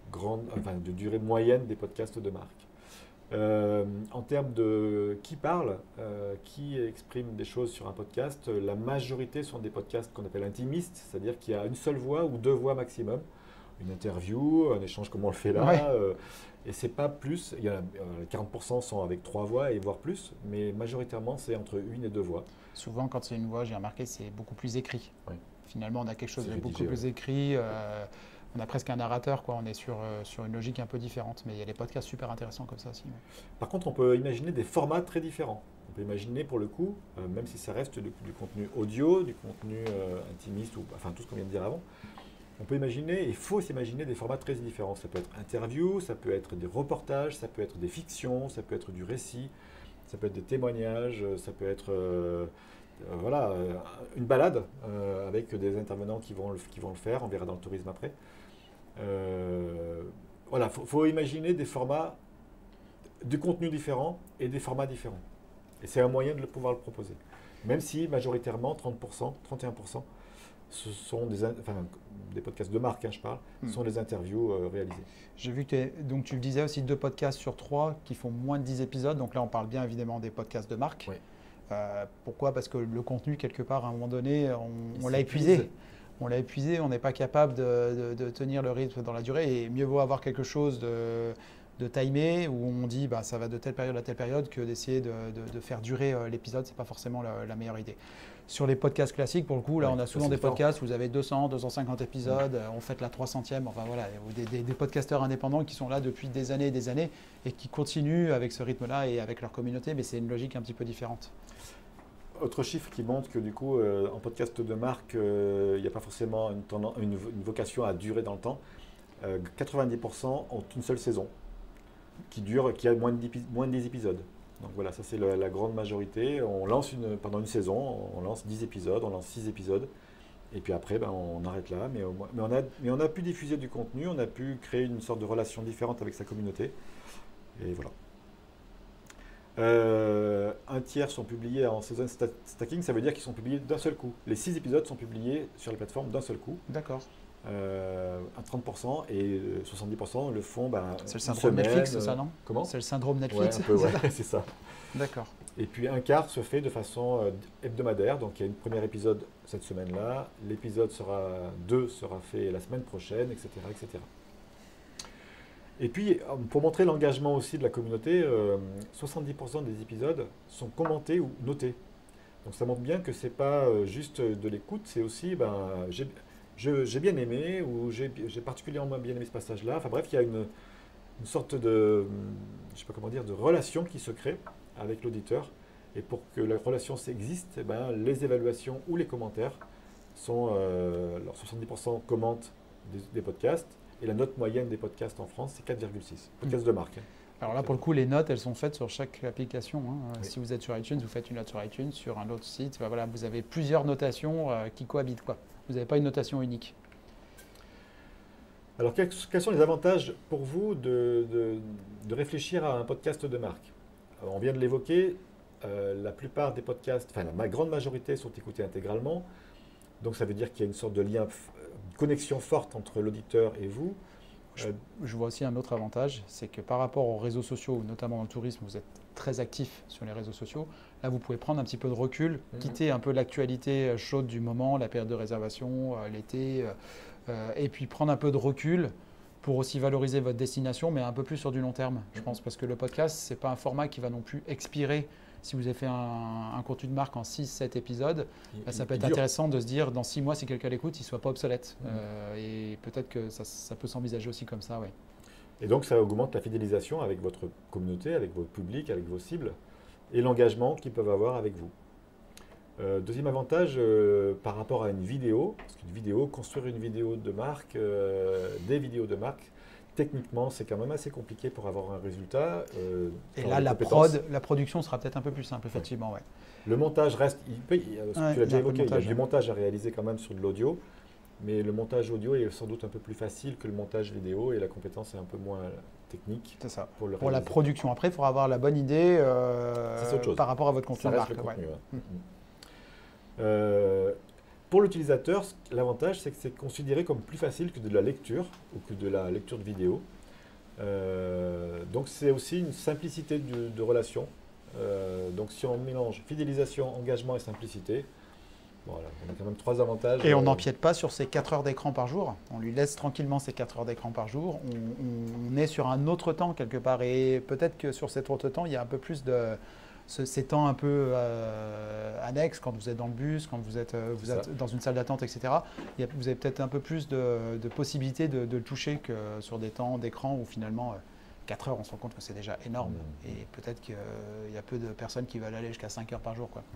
grande, enfin, de durée moyenne des podcasts de marque. Euh, en termes de qui parle, euh, qui exprime des choses sur un podcast, la majorité sont des podcasts qu'on appelle intimistes, c'est-à-dire qu'il y a une seule voix ou deux voix maximum. Une interview, un échange comme on le fait là, Ouais. euh, et c'est pas plus. Il y a, euh, quarante pour cent sont avec trois voix et voire plus, mais majoritairement c'est entre une et deux voix. Souvent, quand c'est une voix, j'ai remarqué, c'est beaucoup plus écrit. Oui. Finalement, on a quelque chose C'est de rédigé, beaucoup plus ouais. écrit. euh, on a presque un narrateur, quoi. On est sur, euh, sur une logique un peu différente. Mais il y a des podcasts super intéressants comme ça aussi. Ouais. Par contre, on peut imaginer des formats très différents. On peut imaginer pour le coup, euh, même si ça reste du, du contenu audio, du contenu euh, intimiste, ou enfin tout ce qu'on vient de dire avant, on peut imaginer, il faut s'imaginer des formats très différents. Ça peut être interview, ça peut être des reportages, ça peut être des fictions, ça peut être du récit, ça peut être des témoignages, ça peut être euh, euh, voilà, euh, une balade euh, avec des intervenants qui vont, le, qui vont le faire, on verra dans le tourisme après. Euh, voilà, il faut, faut imaginer des formats, du contenu différent et des formats différents. Et c'est un moyen de le pouvoir le proposer. Même si majoritairement, trente pour cent, trente et un pour cent, ce sont des, enfin, des podcasts de marque, hein, je parle, Hmm. sont des interviews euh, réalisées. J'ai vu que t'es- donc tu le disais aussi, deux podcasts sur trois qui font moins de dix épisodes. Donc là, on parle bien évidemment des podcasts de marque. Oui. Euh, pourquoi? Parce que le contenu, quelque part, à un moment donné, on, Il on l'a s'épuise. épuisé. On l'a épuisé, on n'est pas capable de, de- de tenir le rythme dans la durée. Et mieux vaut avoir quelque chose de, de timé où on dit bah, ça va de telle période à telle période que d'essayer de, de- de faire durer euh, l'épisode. Ce n'est pas forcément la, la meilleure idée. Sur les podcasts classiques, pour le coup, là, Ouais, on a ça, souvent c'est des différent. podcasts où vous avez deux cents, deux cent cinquante épisodes, euh, on fait la trois centième, enfin voilà, ou des, des- des podcasteurs indépendants qui sont là depuis des années et des années et qui continuent avec ce rythme-là et avec leur communauté, mais c'est une logique un petit peu différente. Autre chiffre qui montre que du coup, euh, en podcast de marque, euh, il n'y a pas forcément une, tendance- une, une vocation à durer dans le temps. Euh, quatre-vingt-dix pour cent ont une seule saison qui dure, qui a moins de dix, moins de dix épisodes. Donc voilà, ça c'est la, la grande majorité. On lance une, pendant une saison, on lance dix épisodes, on lance six épisodes. Et puis après, ben, on arrête là. Mais, au moins- mais, on a, mais on a pu diffuser du contenu, on a pu créer une sorte de relation différente avec sa communauté. Et voilà. Euh, un tiers sont publiés en season sta- stacking, ça veut dire qu'ils sont publiés d'un seul coup. Les six épisodes sont publiés sur la plateforme d'un seul coup, D'accord. euh, à trente pour cent, et euh, soixante-dix pour cent le font ben, C'est le une syndrome semaine, Netflix, euh, ça, non? Comment C'est le syndrome Ouais, Netflix. un peu, ouais, c'est ça. D'accord. Et puis un quart se fait de façon euh, hebdomadaire, donc il y a une première épisode cette semaine-là, l'épisode sera deux sera fait la semaine prochaine, et cetera, et cetera. Et puis, euh, pour montrer l'engagement aussi de la communauté, euh, soixante-dix pour cent des épisodes sont commentés ou notés. Donc ça montre bien que c'est pas euh, juste de l'écoute, c'est aussi ben, j'ai je- j'ai bien aimé ou j'ai j'ai particulièrement bien aimé ce passage-là. Enfin bref, il y a une, une sorte de, je sais pas comment dire, de relation qui se crée avec l'auditeur. Et pour que la relation existe, eh ben, les évaluations ou les commentaires sont, euh, alors soixante-dix pour cent commentent des, des podcasts. Et la note moyenne des podcasts en France, c'est quatre virgule six. Podcasts de marque. hein. Alors là, pour le coup, les notes, elles sont faites sur chaque application. hein. Oui. Si vous êtes sur iTunes, vous faites une note sur iTunes, sur un autre site. ben voilà, vous avez plusieurs notations euh, qui cohabitent, quoi. Vous n'avez pas une notation unique. Alors, quels, quels sont les avantages pour vous de, de- de réfléchir à un podcast de marque? Alors, on vient de l'évoquer, euh, la plupart des podcasts, enfin la ma- grande majorité sont écoutés intégralement. Donc ça veut dire qu'il y a une sorte de lien, f- une connexion forte entre l'auditeur et vous. Je, Euh, je vois aussi un autre avantage, c'est que par rapport aux réseaux sociaux, notamment dans le tourisme, vous êtes très actif sur les réseaux sociaux. Là, vous pouvez prendre un petit peu de recul, Mhm. quitter un peu l'actualité euh, chaude du moment, la période de réservation, euh, l'été, euh, euh, et puis prendre un peu de recul pour aussi valoriser votre destination, mais un peu plus sur du long terme, je Mhm. pense, parce que le podcast, c'est pas un format qui va non plus expirer. Si vous avez fait un, un contenu de marque en six sept épisodes, il- bah, ça il- peut il être dure. intéressant de se dire dans six mois, si quelqu'un l'écoute, il ne soit pas obsolète. Mhm. Euh, et peut-être que ça, ça peut s'envisager aussi comme ça, oui. Et donc ça augmente la fidélisation avec votre communauté, avec votre public, avec vos cibles, et l'engagement qu'ils peuvent avoir avec vous. Euh, deuxième avantage, euh, par rapport à une vidéo, parce qu'une vidéo, construire une vidéo de marque, euh, des vidéos de marque, techniquement, c'est quand même assez compliqué pour avoir un résultat. euh, Et dans là, les la, compétences. prod, la production sera peut-être un peu plus simple, effectivement. Ouais. Le montage reste, il peut, il- euh, ce que Ouais, tu l'as il y a déjà un peu de évoqué, il y a montage, du ouais. montage à réaliser quand même sur de l'audio, mais le montage audio est sans doute un peu plus facile que le montage vidéo et la compétence est un peu moins technique C'est ça. pour le Pour la réaliser. production, après, il faudra avoir la bonne idée euh, Ça, c'est autre chose. par rapport à votre contenu Ça de reste marque. le ouais. contenu, ouais. Mm. Euh, pour l'utilisateur, l'avantage, c'est que c'est considéré comme plus facile que de la lecture ou que de la lecture de vidéo. Euh, donc c'est aussi une simplicité de, de relation. Euh, donc si on mélange fidélisation, engagement et simplicité, voilà, on a quand même trois avantages. Et on n'empiète pas sur ces quatre heures d'écran par jour. On lui laisse tranquillement ces quatre heures d'écran par jour. On, on est sur un autre temps quelque part. Et peut-être que sur cet autre temps, il y a un peu plus de... Ce, ces temps un peu euh, annexes, quand vous êtes dans le bus, quand vous êtes, euh, vous êtes dans une salle d'attente, et cetera. Il y a, vous avez peut-être un peu plus de, de possibilités de, de le toucher que sur des temps d'écran où finalement, euh, quatre heures, on se rend compte que c'est déjà énorme. Mmh. Et peut-être qu'il y a peu de personnes qui veulent aller jusqu'à cinq heures par jour, quoi.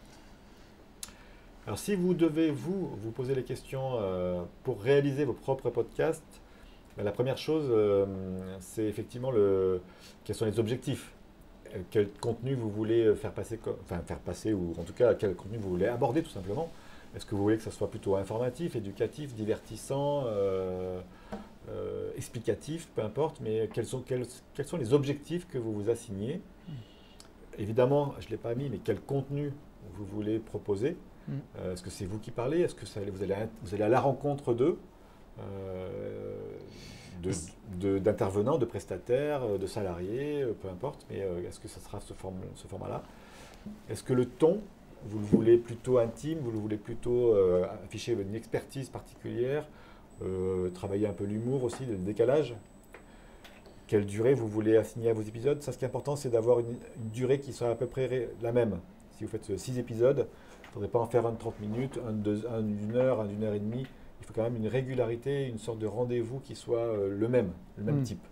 Alors si vous devez, vous, vous poser les questions euh, pour réaliser vos propres podcasts, ben, la première chose, euh, c'est effectivement le, quels sont les objectifs. Quel contenu vous voulez faire passer, enfin faire passer, ou en tout cas quel contenu vous voulez aborder tout simplement. Est-ce que vous voulez que ça soit plutôt informatif, éducatif, divertissant, euh, euh, explicatif, peu importe, mais quels sont, quels, quels sont les objectifs que vous vous assignez? Évidemment, je ne l'ai pas mis, mais quel contenu vous voulez proposer? Mm. euh, Est-ce que c'est vous qui parlez? Est-ce que ça, vous, allez, vous allez à la rencontre d'eux, euh, d'intervenants, de, de, de prestataires, de salariés, peu importe, mais euh, est-ce que ça sera ce, form, ce format-là? Est-ce que le ton, vous le voulez plutôt intime, vous le voulez plutôt euh, afficher une expertise particulière, euh, travailler un peu l'humour aussi, le décalage? Quelle durée vous voulez assigner à vos épisodes? Ça, ce qui est important, c'est d'avoir une, une durée qui soit à peu près la même. Si vous faites six épisodes, il ne faudrait pas en faire un de trente minutes, un d'une heure, un d'une heure et demie. Il faut quand même une régularité, une sorte de rendez-vous qui soit euh, le même, le même mmh. type.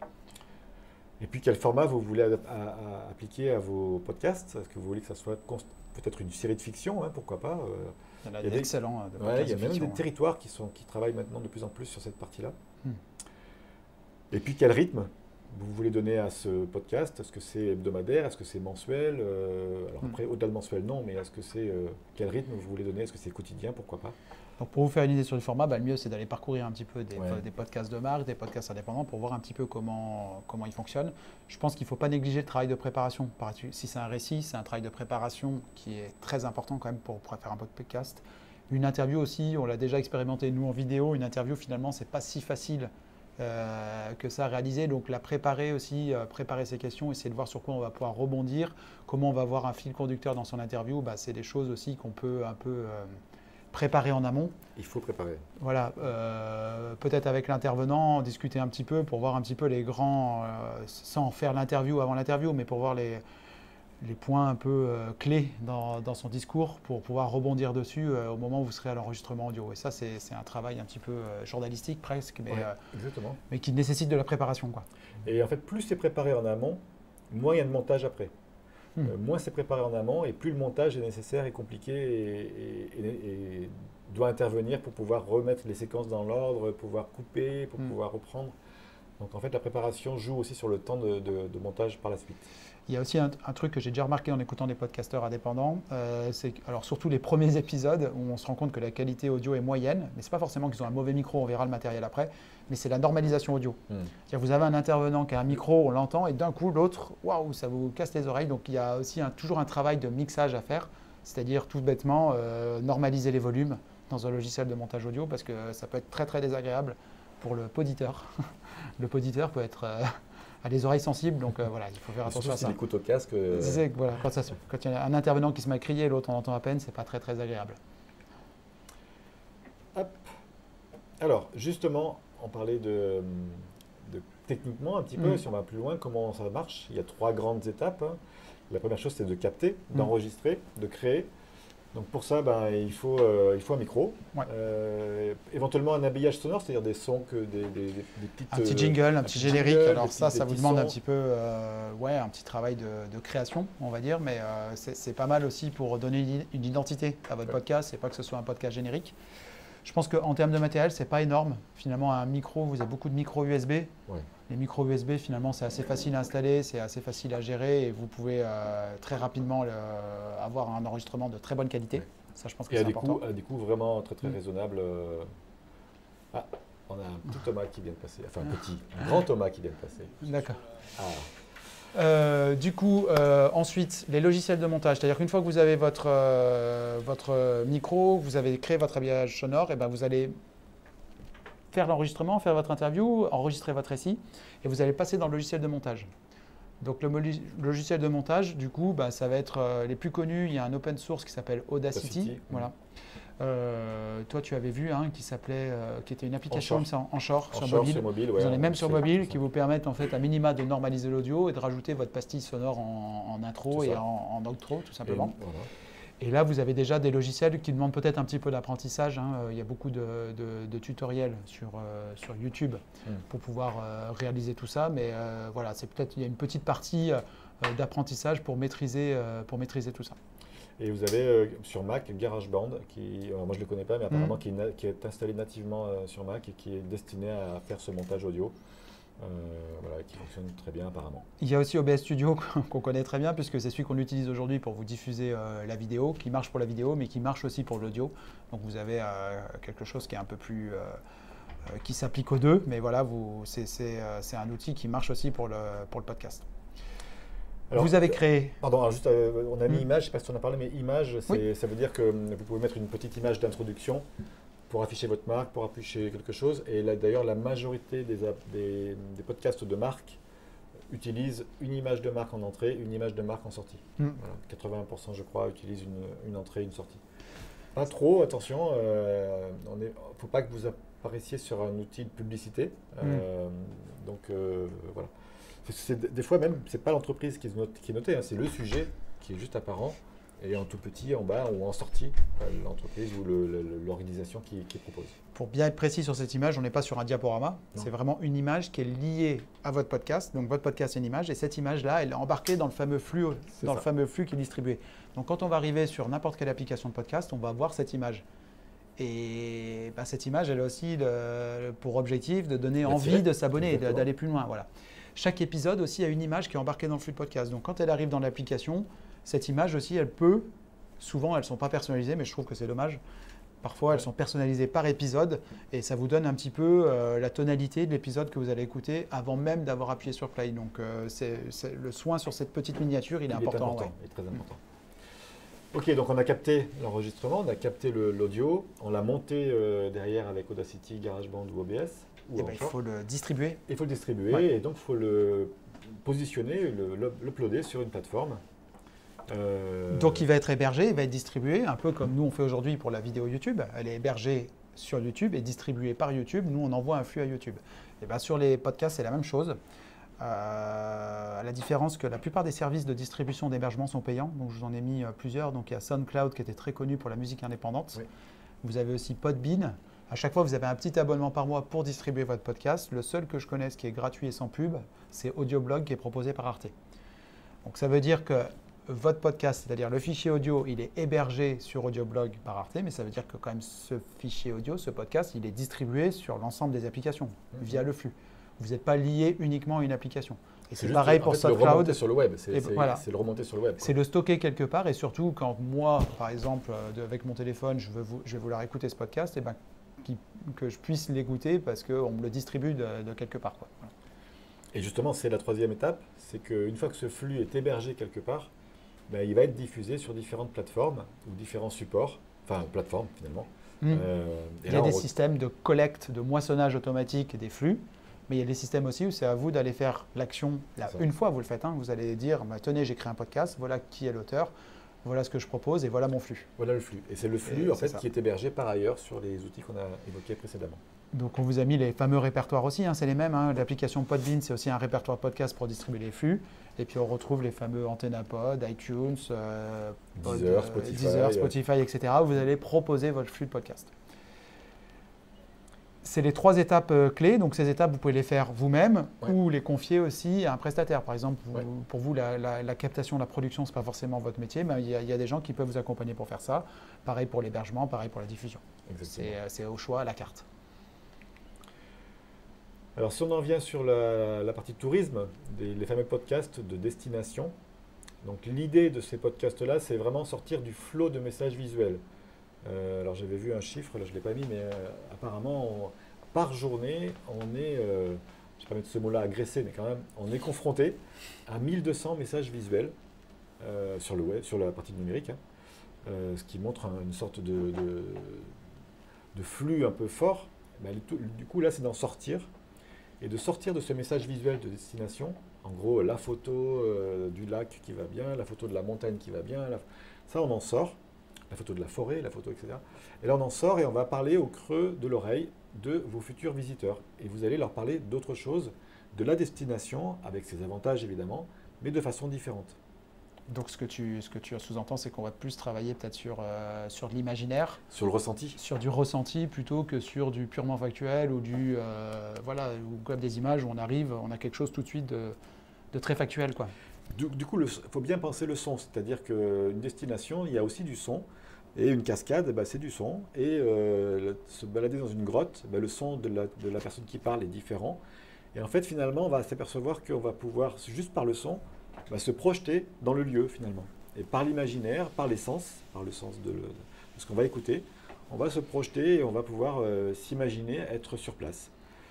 Et puis, quel format vous voulez à, à, à appliquer à vos podcasts? Est-ce que vous voulez que ça soit peut-être une série de fiction, hein, pourquoi pas? euh, Il y en a, il y a d'excellents de ouais, il y a de même fiction, des hein. territoires qui, sont, qui travaillent maintenant de plus en plus sur cette partie-là. Mmh. Et puis, quel rythme vous voulez donner à ce podcast? Est-ce que c'est hebdomadaire? Est-ce que c'est mensuel? euh, Alors après, au-delà de mensuel, non, mais est-ce que c'est... Euh, quel rythme vous voulez donner? Est-ce que c'est quotidien? Pourquoi pas? Donc pour vous faire une idée sur le format, bah, le mieux c'est d'aller parcourir un petit peu des, ouais. des podcasts de marque, des podcasts indépendants pour voir un petit peu comment, comment ils fonctionnent. Je pense qu'il ne faut pas négliger le travail de préparation. Si c'est un récit, c'est un travail de préparation qui est très important quand même pour, pour faire un podcast. Une interview aussi, on l'a déjà expérimenté nous en vidéo, une interview finalement c'est pas si facile euh, que ça à réaliser. Donc la préparer aussi, euh, préparer ses questions, essayer de voir sur quoi on va pouvoir rebondir, comment on va avoir un fil conducteur dans son interview, bah, c'est des choses aussi qu'on peut un peu... Euh, préparer en amont. Il faut préparer. Voilà, euh, peut-être avec l'intervenant, discuter un petit peu pour voir un petit peu les grands, euh, sans faire l'interview avant l'interview, mais pour voir les, les points un peu euh, clés dans, dans son discours pour pouvoir rebondir dessus euh, au moment où vous serez à l'enregistrement audio. Et ça, c'est un travail un petit peu euh, journalistique presque, mais, ouais, euh, exactement. mais qui nécessite de la préparation, quoi. Et en fait, plus c'est préparé en amont, moins il y a de montage après. Mmh. Euh, moins c'est préparé en amont et plus le montage est nécessaire et compliqué et, et, et, et doit intervenir pour pouvoir remettre les séquences dans l'ordre, pouvoir couper, pour mmh. pouvoir reprendre. Donc en fait la préparation joue aussi sur le temps de, de, de montage par la suite. Il y a aussi un, un truc que j'ai déjà remarqué en écoutant des podcasteurs indépendants, euh, c'est alors surtout les premiers épisodes où on se rend compte que la qualité audio est moyenne, mais c'est pas forcément qu'ils ont un mauvais micro, on verra le matériel après, mais c'est la normalisation audio. Mm. C'est-à-dire vous avez un intervenant qui a un micro, on l'entend, et d'un coup l'autre, waouh, ça vous casse les oreilles. Donc il y a aussi un, toujours un travail de mixage à faire, c'est-à-dire tout bêtement euh, normaliser les volumes dans un logiciel de montage audio parce que ça peut être très très désagréable pour le poditeur. Le poditeur peut être euh, a les oreilles sensibles, donc euh, voilà, il faut faire attention à ça. Il écoute au casque. Euh... Voilà, quand, ça, quand il y a un intervenant qui se met à crier et l'autre on entend à peine, c'est pas très très agréable. Hop. Alors, justement, on parlait de, de techniquement un petit peu, mmh. si on va plus loin, comment ça marche. Il y a trois grandes étapes. Hein. La première chose, c'est de capter, d'enregistrer, mmh. de créer. Donc pour ça, ben, il, faut, euh, il faut un micro, ouais. euh, éventuellement un habillage sonore, c'est-à-dire des sons, que des, des, des, des petites... Un petit jingle, un, un petit générique, jingle, alors ça, petits, ça vous demande sons. un petit peu, euh, ouais, un petit travail de, de création, on va dire, mais euh, c'est pas mal aussi pour donner une identité à votre ouais. podcast, c'est pas que ce soit un podcast générique. Je pense qu'en termes de matériel, c'est pas énorme. Finalement, un micro, vous avez beaucoup de micros U S B. Ouais. Les micros U S B, finalement, c'est assez facile à installer, c'est assez facile à gérer et vous pouvez euh, très rapidement le, avoir un enregistrement de très bonne qualité. Ouais. Ça, je pense que c'est important. Et à des coûts vraiment très très mmh. raisonnables. Euh... Ah, on a un petit Thomas qui vient de passer, enfin un petit, un grand Thomas qui vient de passer. D'accord. Ah. Euh, du coup, euh, ensuite, les logiciels de montage. C'est-à-dire qu'une fois que vous avez votre, euh, votre micro, vous avez créé votre habillage sonore, et ben vous allez faire l'enregistrement, faire votre interview, enregistrer votre récit, et vous allez passer dans le logiciel de montage. Donc le logiciel de montage, du coup, bah, ça va être euh, les plus connus. Il y a un open source qui s'appelle Audacity. Audacity voilà. Mmh. Euh, toi, tu avais vu un hein, qui s'appelait, euh, qui était une application en short, en short, en sur, short mobile. sur mobile. Ouais, vous en avez même sur mobile qui vous permettent en fait à minima de normaliser l'audio et de rajouter votre pastille sonore en, en intro et en, en outro, tout simplement. Et, voilà. Et là, vous avez déjà des logiciels qui demandent peut-être un petit peu d'apprentissage. Hein. Il y a beaucoup de, de, de tutoriels sur, euh, sur YouTube mmh. pour pouvoir euh, réaliser tout ça. Mais euh, voilà, c'est peut-être il y a une petite partie euh, d'apprentissage pour maîtriser, euh, pour maîtriser tout ça. Et vous avez euh, sur Mac GarageBand, qui, moi je ne le connais pas, mais apparemment mmh. qui, est qui est installé nativement euh, sur Mac et qui est destiné à faire ce montage audio. Euh, voilà, qui fonctionne très bien apparemment. Il y a aussi O B S Studio qu'on connaît très bien puisque c'est celui qu'on utilise aujourd'hui pour vous diffuser euh, la vidéo, qui marche pour la vidéo mais qui marche aussi pour l'audio. Donc vous avez euh, quelque chose qui est un peu plus, euh, euh, qui s'applique aux deux, mais voilà, c'est euh, un outil qui marche aussi pour le, pour le podcast. Alors, vous avez créé… Pardon, alors juste, euh, on a mis mmh. image, je ne sais pas si on en a parlé, mais image, oui. ça veut dire que vous pouvez mettre une petite image d'introduction pour afficher votre marque, pour afficher quelque chose. Et d'ailleurs, la majorité des, des, des podcasts de marque utilisent une image de marque en entrée, une image de marque en sortie. Mm. Voilà, quatre-vingts pour cent, je crois, utilisent une, une entrée, une sortie. Pas trop, attention, il euh, ne faut pas que vous apparaissiez sur un outil de publicité. Mm. Euh, donc, euh, voilà. Des fois même, ce n'est pas l'entreprise qui, qui est notée, hein, c'est le sujet qui est juste apparent. Et en tout petit, en bas ou en sortie, l'entreprise ou l'organisation qui, qui propose. Pour bien être précis sur cette image, on n'est pas sur un diaporama. C'est vraiment une image qui est liée à votre podcast. Donc votre podcast est une image et cette image-là, elle est embarquée dans le fameux flux, dans le fameux flux qui est distribué. Donc quand on va arriver sur n'importe quelle application de podcast, on va voir cette image. Et bah, cette image, elle a aussi le, pour objectif de donner envie de s'abonner et d'aller plus loin. Voilà. Chaque épisode aussi a une image qui est embarquée dans le flux de podcast. Donc quand elle arrive dans l'application, cette image aussi, elle peut, souvent elles ne sont pas personnalisées, mais je trouve que c'est dommage. Parfois, elles sont personnalisées par épisode et ça vous donne un petit peu euh, la tonalité de l'épisode que vous allez écouter avant même d'avoir appuyé sur play. Donc, euh, c'est, c'est, le soin sur cette petite miniature, il est il important. Est important ouais. Il est très important. Mmh. Ok, donc on a capté l'enregistrement, on a capté l'audio, on l'a monté euh, derrière avec Audacity, GarageBand ou O B S. Ou et ben, il faut le distribuer. Il faut le distribuer ouais. et donc il faut le positionner, l'uploader sur une plateforme. Euh... Donc il va être hébergé, il va être distribué, un peu comme nous on fait aujourd'hui pour la vidéo YouTube. Elle est hébergée sur YouTube et distribuée par YouTube. Nous on envoie un flux à YouTube. Et bien sur les podcasts c'est la même chose. Euh, à la différence que la plupart des services de distribution d'hébergement sont payants. Donc je vous en ai mis plusieurs. Donc il y a SoundCloud qui était très connu pour la musique indépendante. Oui. Vous avez aussi Podbean. À chaque fois vous avez un petit abonnement par mois pour distribuer votre podcast. Le seul que je connaisse qui est gratuit et sans pub, c'est Audioblog qui est proposé par Arte. Donc ça veut dire que votre podcast, c'est-à-dire le fichier audio, il est hébergé sur Audioblog par Arte, mais ça veut dire que quand même ce fichier audio, ce podcast, il est distribué sur l'ensemble des applications mmh. via le flux. Vous n'êtes pas lié uniquement à une application. Et c'est pareil pour SoundCloud. C'est le remonter sur le web. C'est voilà. le remonter sur le web. C'est le stocker quelque part et surtout quand moi, par exemple, de, avec mon téléphone, je, veux vous, je vais vouloir écouter ce podcast, et ben, qui, que je puisse l'écouter parce qu'on me le distribue de, de quelque part. Quoi. Voilà. Et justement, c'est la troisième étape, c'est qu'une fois que ce flux est hébergé quelque part, ben, il va être diffusé sur différentes plateformes ou différents supports, enfin plateformes finalement. Mmh. Euh, il y a des systèmes de collecte, de moissonnage automatique des flux, mais il y a des systèmes aussi où c'est à vous d'aller faire l'action. Une fois, vous le faites, hein, vous allez dire, bah, tenez, j'ai créé un podcast, voilà qui est l'auteur, voilà ce que je propose et voilà mon flux. Voilà le flux. Et c'est le flux en fait, qui est hébergé par ailleurs sur les outils qu'on a évoqués précédemment. Donc on vous a mis les fameux répertoires aussi, hein, c'est les mêmes. Hein. L'application Podbean, c'est aussi un répertoire podcast pour distribuer les flux. Et puis on retrouve les fameux AntennaPod, iTunes, euh, Deezer, Pod, Spotify, Deezer, Spotify, et cetera. Vous allez proposer votre flux de podcast. C'est les trois étapes euh, clés. Donc ces étapes, vous pouvez les faire vous-même ouais. ou les confier aussi à un prestataire. Par exemple, vous, ouais. pour vous, la, la, la captation, la production, ce n'est pas forcément votre métier, mais il y, a, il y a des gens qui peuvent vous accompagner pour faire ça. Pareil pour l'hébergement, pareil pour la diffusion. C'est au choix, à la carte. Alors, si on en vient sur la, la partie tourisme, des, les fameux podcasts de destination, donc l'idée de ces podcasts-là, c'est vraiment sortir du flot de messages visuels. Euh, alors, j'avais vu un chiffre, là je ne l'ai pas mis, mais euh, apparemment, on, par journée, on est, euh, je ne vais pas mettre ce mot-là, agressé, mais quand même, on est confronté à mille deux cents messages visuels euh, sur le web, sur la partie numérique, hein, euh, ce qui montre un, une sorte de, de, de flux un peu fort. Ben, du coup, là, c'est d'en sortir et de sortir de ce message visuel de destination. En gros, la photo euh, du lac qui va bien, la photo de la montagne qui va bien, la... ça, on en sort. La photo de la forêt, la photo, et cetera. Et là, on en sort et on va parler au creux de l'oreille de vos futurs visiteurs. Et vous allez leur parler d'autre chose, de la destination, avec ses avantages évidemment, mais de façon différente. Donc ce que tu, ce que tu sous-entends, c'est qu'on va plus travailler peut-être sur, euh, sur de l'imaginaire. Sur le ressenti. Sur du ressenti plutôt que sur du purement factuel ou du euh, voilà, ou comme des images où on arrive, on a quelque chose tout de suite de, de très factuel, quoi. Du, du coup, il faut bien penser le son, c'est-à-dire qu'une destination, il y a aussi du son. Et une cascade, bah, c'est du son. Et euh, le, se balader dans une grotte, bah, le son de la, de la personne qui parle est différent. Et en fait, finalement, on va s'apercevoir qu'on va pouvoir, juste par le son, bah, se projeter dans le lieu, finalement. Et par l'imaginaire, par les sens, par le sens de, le, de ce qu'on va écouter, on va se projeter et on va pouvoir euh, s'imaginer être sur place.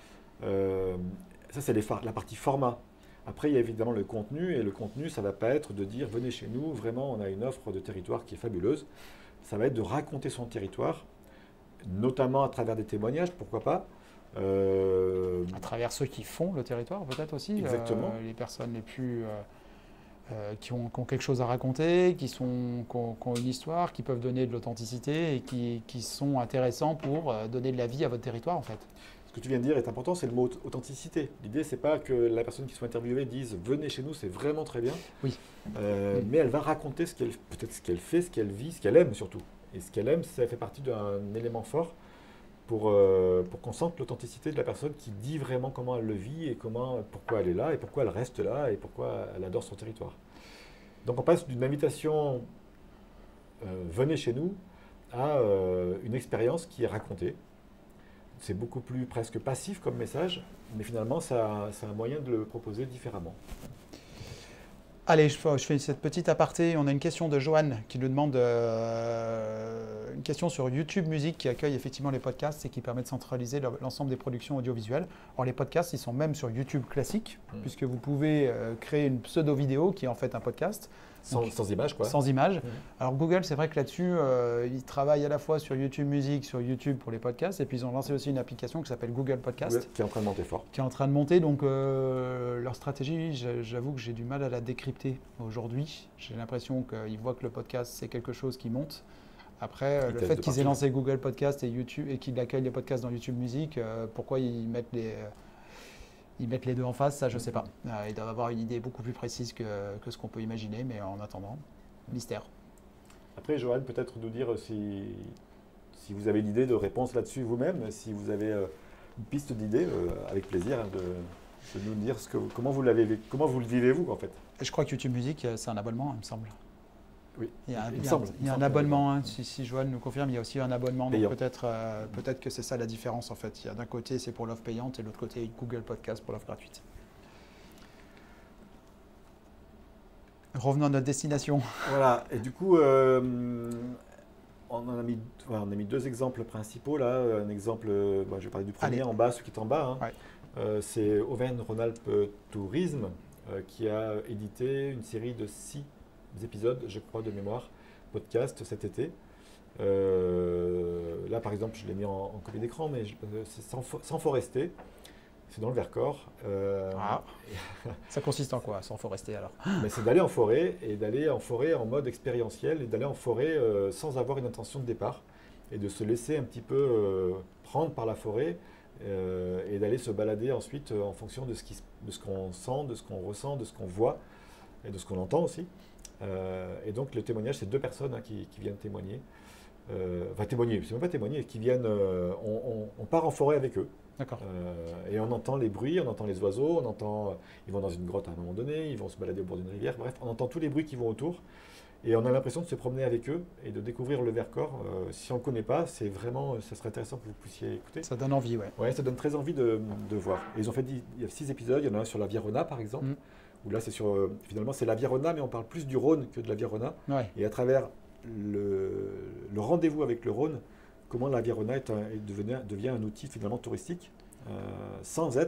Euh, ça, c'est les, la partie format. Après, il y a évidemment le contenu. Et le contenu, ça ne va pas être de dire « venez chez nous, vraiment, on a une offre de territoire qui est fabuleuse ». Ça va être de raconter son territoire, notamment à travers des témoignages, pourquoi pas. Euh, à travers ceux qui font le territoire, peut-être aussi. Exactement. Euh, les personnes les plus... Euh, euh, qui, ont, qui ont quelque chose à raconter, qui, sont, qui, ont, qui ont une histoire, qui peuvent donner de l'authenticité et qui, qui sont intéressants pour euh, donner de la vie à votre territoire, en fait. Ce que tu viens de dire est important, c'est le mot authenticité. L'idée, c'est pas que la personne qui soit interviewée dise « venez chez nous, c'est vraiment très bien oui. ». Euh, oui. Mais elle va raconter ce qu'elle, peut-être ce qu'elle fait, ce qu'elle vit, ce qu'elle aime surtout. Et ce qu'elle aime, ça fait partie d'un élément fort pour, euh, pour qu'on sente l'authenticité de la personne qui dit vraiment comment elle le vit et comment, pourquoi elle est là et pourquoi elle reste là et pourquoi elle adore son territoire. Donc on passe d'une invitation euh, « venez chez nous » à euh, une expérience qui est racontée. C'est beaucoup plus presque passif comme message, mais finalement, c'est un moyen de le proposer différemment. Allez, je, je fais cette petite aparté. On a une question de Joanne qui nous demande euh, une question sur YouTube Music qui accueille effectivement les podcasts et qui permet de centraliser l'ensemble des productions audiovisuelles. Alors les podcasts, ils sont même sur YouTube classique, mmh. puisque vous pouvez euh, créer une pseudo-vidéo qui est en fait un podcast. Sans, Donc, sans image, quoi. Sans image. Mmh. Alors Google, c'est vrai que là-dessus, euh, ils travaillent à la fois sur YouTube Music, sur YouTube pour les podcasts, et puis ils ont lancé aussi une application qui s'appelle Google Podcast. Ouais, qui est en train de monter fort. Qui est en train de monter, donc euh, leur stratégie, j'avoue que j'ai du mal à la décrypter aujourd'hui. J'ai l'impression qu'ils voient que le podcast, c'est quelque chose qui monte. Après, ils le fait qu'ils aient lancé Google Podcast et YouTube et qu'ils accueillent les podcasts dans YouTube Music, euh, pourquoi ils mettent les... Euh, Ils mettent les deux en face, ça je ne sais pas. Euh, ils doivent avoir une idée beaucoup plus précise que, que ce qu'on peut imaginer, mais en attendant, mystère. Après, Joanne, peut-être nous dire si, si vous avez une idée de réponse là-dessus vous-même, si vous avez euh, une piste d'idée, euh, avec plaisir hein, de, de nous dire ce que, comment, vous l'avez, comment vous le vivez-vous en fait. Et je crois que YouTube Music, c'est un abonnement, il me semble. Oui, il y a, il, il me y a, semble. Il y a un abonnement, hein, si, si Joanne nous confirme, il y a aussi un abonnement. Donc peut-être euh, peut-être que c'est ça la différence en fait. Il y a d'un côté c'est pour l'offre payante et de l'autre côté Google Podcast pour l'offre gratuite. Revenons à notre destination. Voilà, et du coup, euh, on, en a mis, voilà, on a mis deux exemples principaux là. Un exemple, bah, je vais parler du premier Allez. en bas, celui qui est en bas. Hein. Ouais. Euh, c'est Auvergne-Rhône-Alpes Tourisme euh, qui a édité une série de six épisodes, je crois, de mémoire, podcast cet été. Euh, là, par exemple, je l'ai mis en, en copie d'écran, mais c'est sans, sans forester. C'est dans le Vercors. Euh, ah. Ça consiste en quoi, sans forester alors? C'est d'aller en forêt et d'aller en forêt en mode expérientiel et d'aller en forêt euh, sans avoir une intention de départ et de se laisser un petit peu euh, prendre par la forêt euh, et d'aller se balader ensuite euh, en fonction de ce qui, de ce qu'on sent, de ce qu'on ressent, de ce qu'on voit et de ce qu'on entend aussi. Euh, et donc le témoignage, c'est deux personnes hein, qui, qui viennent témoigner. Euh, enfin témoigner, c'est même pas témoigner, qui viennent, euh, on, on, on part en forêt avec eux. D'accord. Euh, et on entend les bruits, on entend les oiseaux, on entend, ils vont dans une grotte à un moment donné, ils vont se balader au bord d'une rivière, bref, on entend tous les bruits qui vont autour. Et on a l'impression de se promener avec eux et de découvrir le Vercors. Euh, si on ne le connaît pas, c'est vraiment, ça serait intéressant que vous puissiez écouter. Ça donne envie, ouais. Ouais, ça donne très envie de, de voir. Et ils ont fait, il y a six épisodes, il y en a un sur la Virona par exemple. Mm. Où là, c'est sur, finalement, c'est la Virona, mais on parle plus du Rhône que de la Virona. Ouais. Et à travers le, le rendez-vous avec le Rhône, comment la Virona est un, est devenu, devient un outil finalement touristique, euh, sans être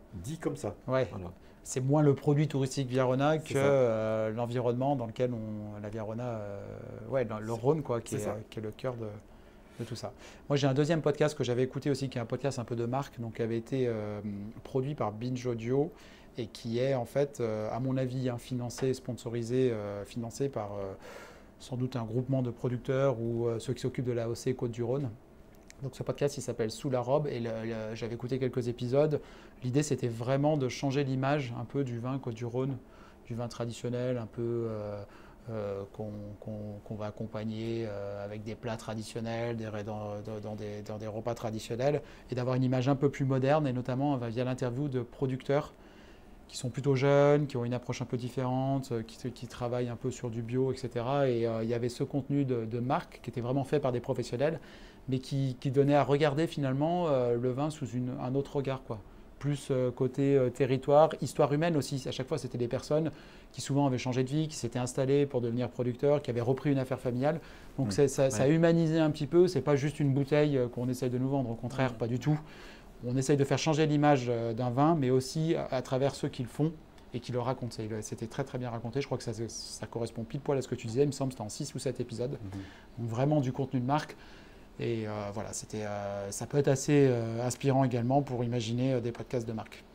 dit comme ça. Ouais. Voilà. C'est moins le produit touristique Viarona que euh, l'environnement dans lequel on, la Viarona, euh, ouais, le Rhône, quoi, qui est, est, qui est le cœur de, de tout ça. Moi, j'ai un deuxième podcast que j'avais écouté aussi, qui est un podcast un peu de marque, donc qui avait été euh, produit par Binge Audio et qui est en fait, euh, à mon avis, hein, financé, sponsorisé, euh, financé par euh, sans doute un groupement de producteurs ou euh, ceux qui s'occupent de l'A O C Côte-du-Rhône. Donc ce podcast, il s'appelle Sous la robe et le, le, j'avais écouté quelques épisodes. L'idée, c'était vraiment de changer l'image un peu du vin Côte-du-Rhône, du vin traditionnel, un peu euh, euh, qu'on qu'on, qu'on va accompagner euh, avec des plats traditionnels, des, dans, dans, des, dans des repas traditionnels, et d'avoir une image un peu plus moderne, et notamment via l'interview de producteurs qui sont plutôt jeunes, qui ont une approche un peu différente, qui, qui travaillent un peu sur du bio, et cetera. Et euh, il y avait ce contenu de, de marque qui était vraiment fait par des professionnels, mais qui, qui donnait à regarder finalement euh, le vin sous une, un autre regard, quoi. Plus euh, côté euh, territoire, histoire humaine aussi. À chaque fois, c'était des personnes qui souvent avaient changé de vie, qui s'étaient installées pour devenir producteurs, qui avaient repris une affaire familiale. Donc mmh. ça, ouais. ça a humanisé un petit peu. C'est pas juste une bouteille qu'on essaye de nous vendre, au contraire, mmh. pas du tout. On essaye de faire changer l'image d'un vin, mais aussi à, à travers ceux qui le font et qui le racontent. C'était très très bien raconté. Je crois que ça, ça correspond pile poil à ce que tu disais. Il me semble que c'était en six ou sept épisodes. Mmh. Donc vraiment du contenu de marque. Et euh, voilà, c'était, euh, ça peut être assez euh, inspirant également pour imaginer euh, des podcasts de marque.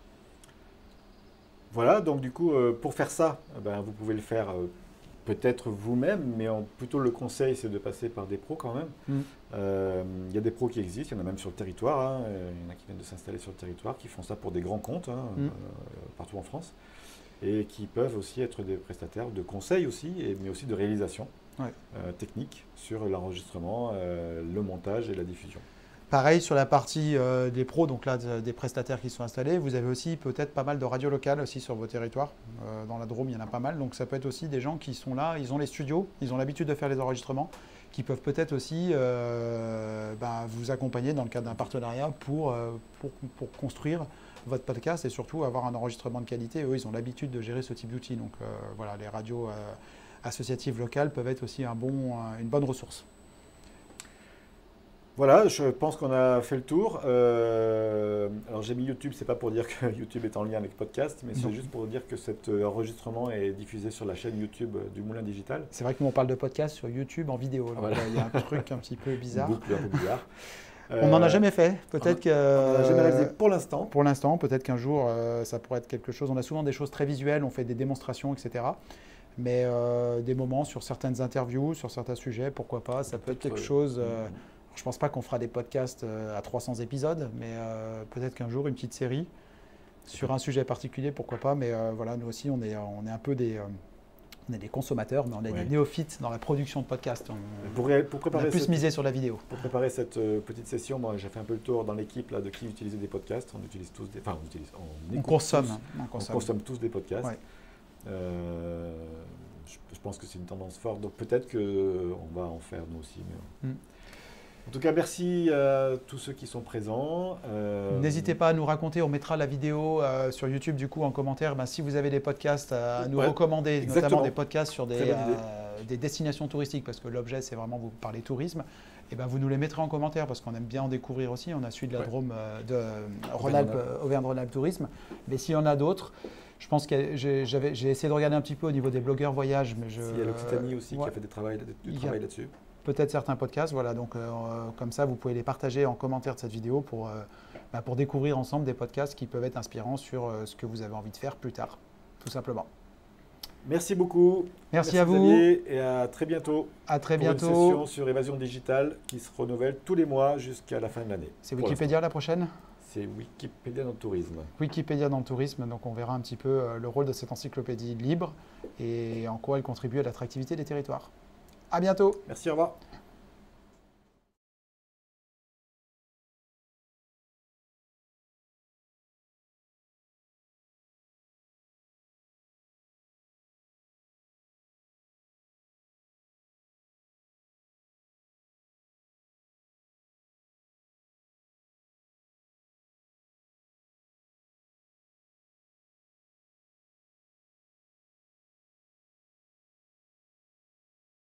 Voilà, donc du coup, euh, pour faire ça, eh ben, vous pouvez le faire euh, peut-être vous-même, mais en, plutôt le conseil, c'est de passer par des pros quand même. Il mm. euh, y a des pros qui existent, il y en a même sur le territoire. Hein, il y en a qui viennent de s'installer sur le territoire, qui font ça pour des grands comptes hein, mm. euh, partout en France, et qui peuvent aussi être des prestataires de conseils aussi, et, mais aussi de réalisation. Ouais. Euh, technique sur l'enregistrement, euh, le montage et la diffusion. Pareil sur la partie euh, des pros, donc là des prestataires qui sont installés, vous avez aussi peut-être pas mal de radios locales aussi sur vos territoires. Euh, dans la Drôme, il y en a pas mal, donc ça peut être aussi des gens qui sont là, ils ont les studios, ils ont l'habitude de faire les enregistrements, qui peuvent peut-être aussi euh, bah, vous accompagner dans le cadre d'un partenariat pour, euh, pour, pour construire votre podcast et surtout avoir un enregistrement de qualité. Eux, ils ont l'habitude de gérer ce type d'outils, donc euh, voilà, les radios euh, associatives locales peuvent être aussi un bon, une bonne ressource. Voilà, je pense qu'on a fait le tour. Euh, alors j'ai mis YouTube, c'est pas pour dire que YouTube est en lien avec podcast, mais c'est juste pour dire que cet enregistrement est diffusé sur la chaîne YouTube du Moulin Digital. C'est vrai que nous on parle de podcast sur YouTube en vidéo. Donc voilà. Il y a un truc un petit peu bizarre. Une boucle un peu bizarre. On n'en a jamais fait. Peut-être que. On n'en a jamais réalisé pour l'instant. Pour l'instant, peut-être qu'un jour euh, ça pourrait être quelque chose. On a souvent des choses très visuelles, on fait des démonstrations, et cetera. Mais euh, des moments sur certaines interviews, sur certains sujets, pourquoi pas, ça peut être quelque chose. Euh, je ne pense pas qu'on fera des podcasts euh, à trois cents épisodes, mais euh, peut-être qu'un jour, une petite série sur un sujet particulier, pourquoi pas. Mais euh, voilà, nous aussi, on est, on est un peu des, euh, on est des consommateurs, mais on est ouais. des néophytes dans la production de podcasts. On, pour, pour préparer on a plus cette, misé sur la vidéo. Pour préparer cette euh, petite session, moi, j'ai fait un peu le tour dans l'équipe là, de qui utilisait des podcasts. On utilise tous des. Enfin, on, utilise, on, on, consomme, tous, on consomme. On consomme tous des podcasts. Ouais. Euh, je, je pense que c'est une tendance forte, donc peut-être qu'on va en faire nous aussi. Mais... Mm. En tout cas, merci à tous ceux qui sont présents. Euh... N'hésitez pas à nous raconter, on mettra la vidéo euh, sur YouTube du coup en commentaire. Ben, si vous avez des podcasts à nous ouais, recommander, exactement. Notamment des podcasts sur des, euh, des destinations touristiques, parce que l'objet c'est vraiment vous parler tourisme, et ben, vous nous les mettrez en commentaire parce qu'on aime bien en découvrir aussi. On a celui de la ouais. Drôme, euh, de euh, Rhône-Alpes, Auvergne-Rhône-Alpes Tourisme, mais s'il y en a d'autres. Je pense que j'ai essayé de regarder un petit peu au niveau des blogueurs voyage. Mais je, il y a l'Occitanie aussi ouais. qui a fait des travail, du travail là-dessus. Peut-être certains podcasts, voilà, donc euh, comme ça vous pouvez les partager en commentaire de cette vidéo pour, euh, bah, pour découvrir ensemble des podcasts qui peuvent être inspirants sur euh, ce que vous avez envie de faire plus tard, tout simplement. Merci beaucoup. Merci, Merci à vous. Xavier, et à très bientôt. À très pour bientôt. Une session sur Évasion Digitale qui se renouvelle tous les mois jusqu'à la fin de l'année. C'est Wikipédia la prochaine ? C'est Wikipédia dans le tourisme. Wikipédia dans le tourisme, donc on verra un petit peu euh, le rôle de cette encyclopédie libre et en quoi elle contribue à l'attractivité des territoires. À bientôt. Merci, au revoir.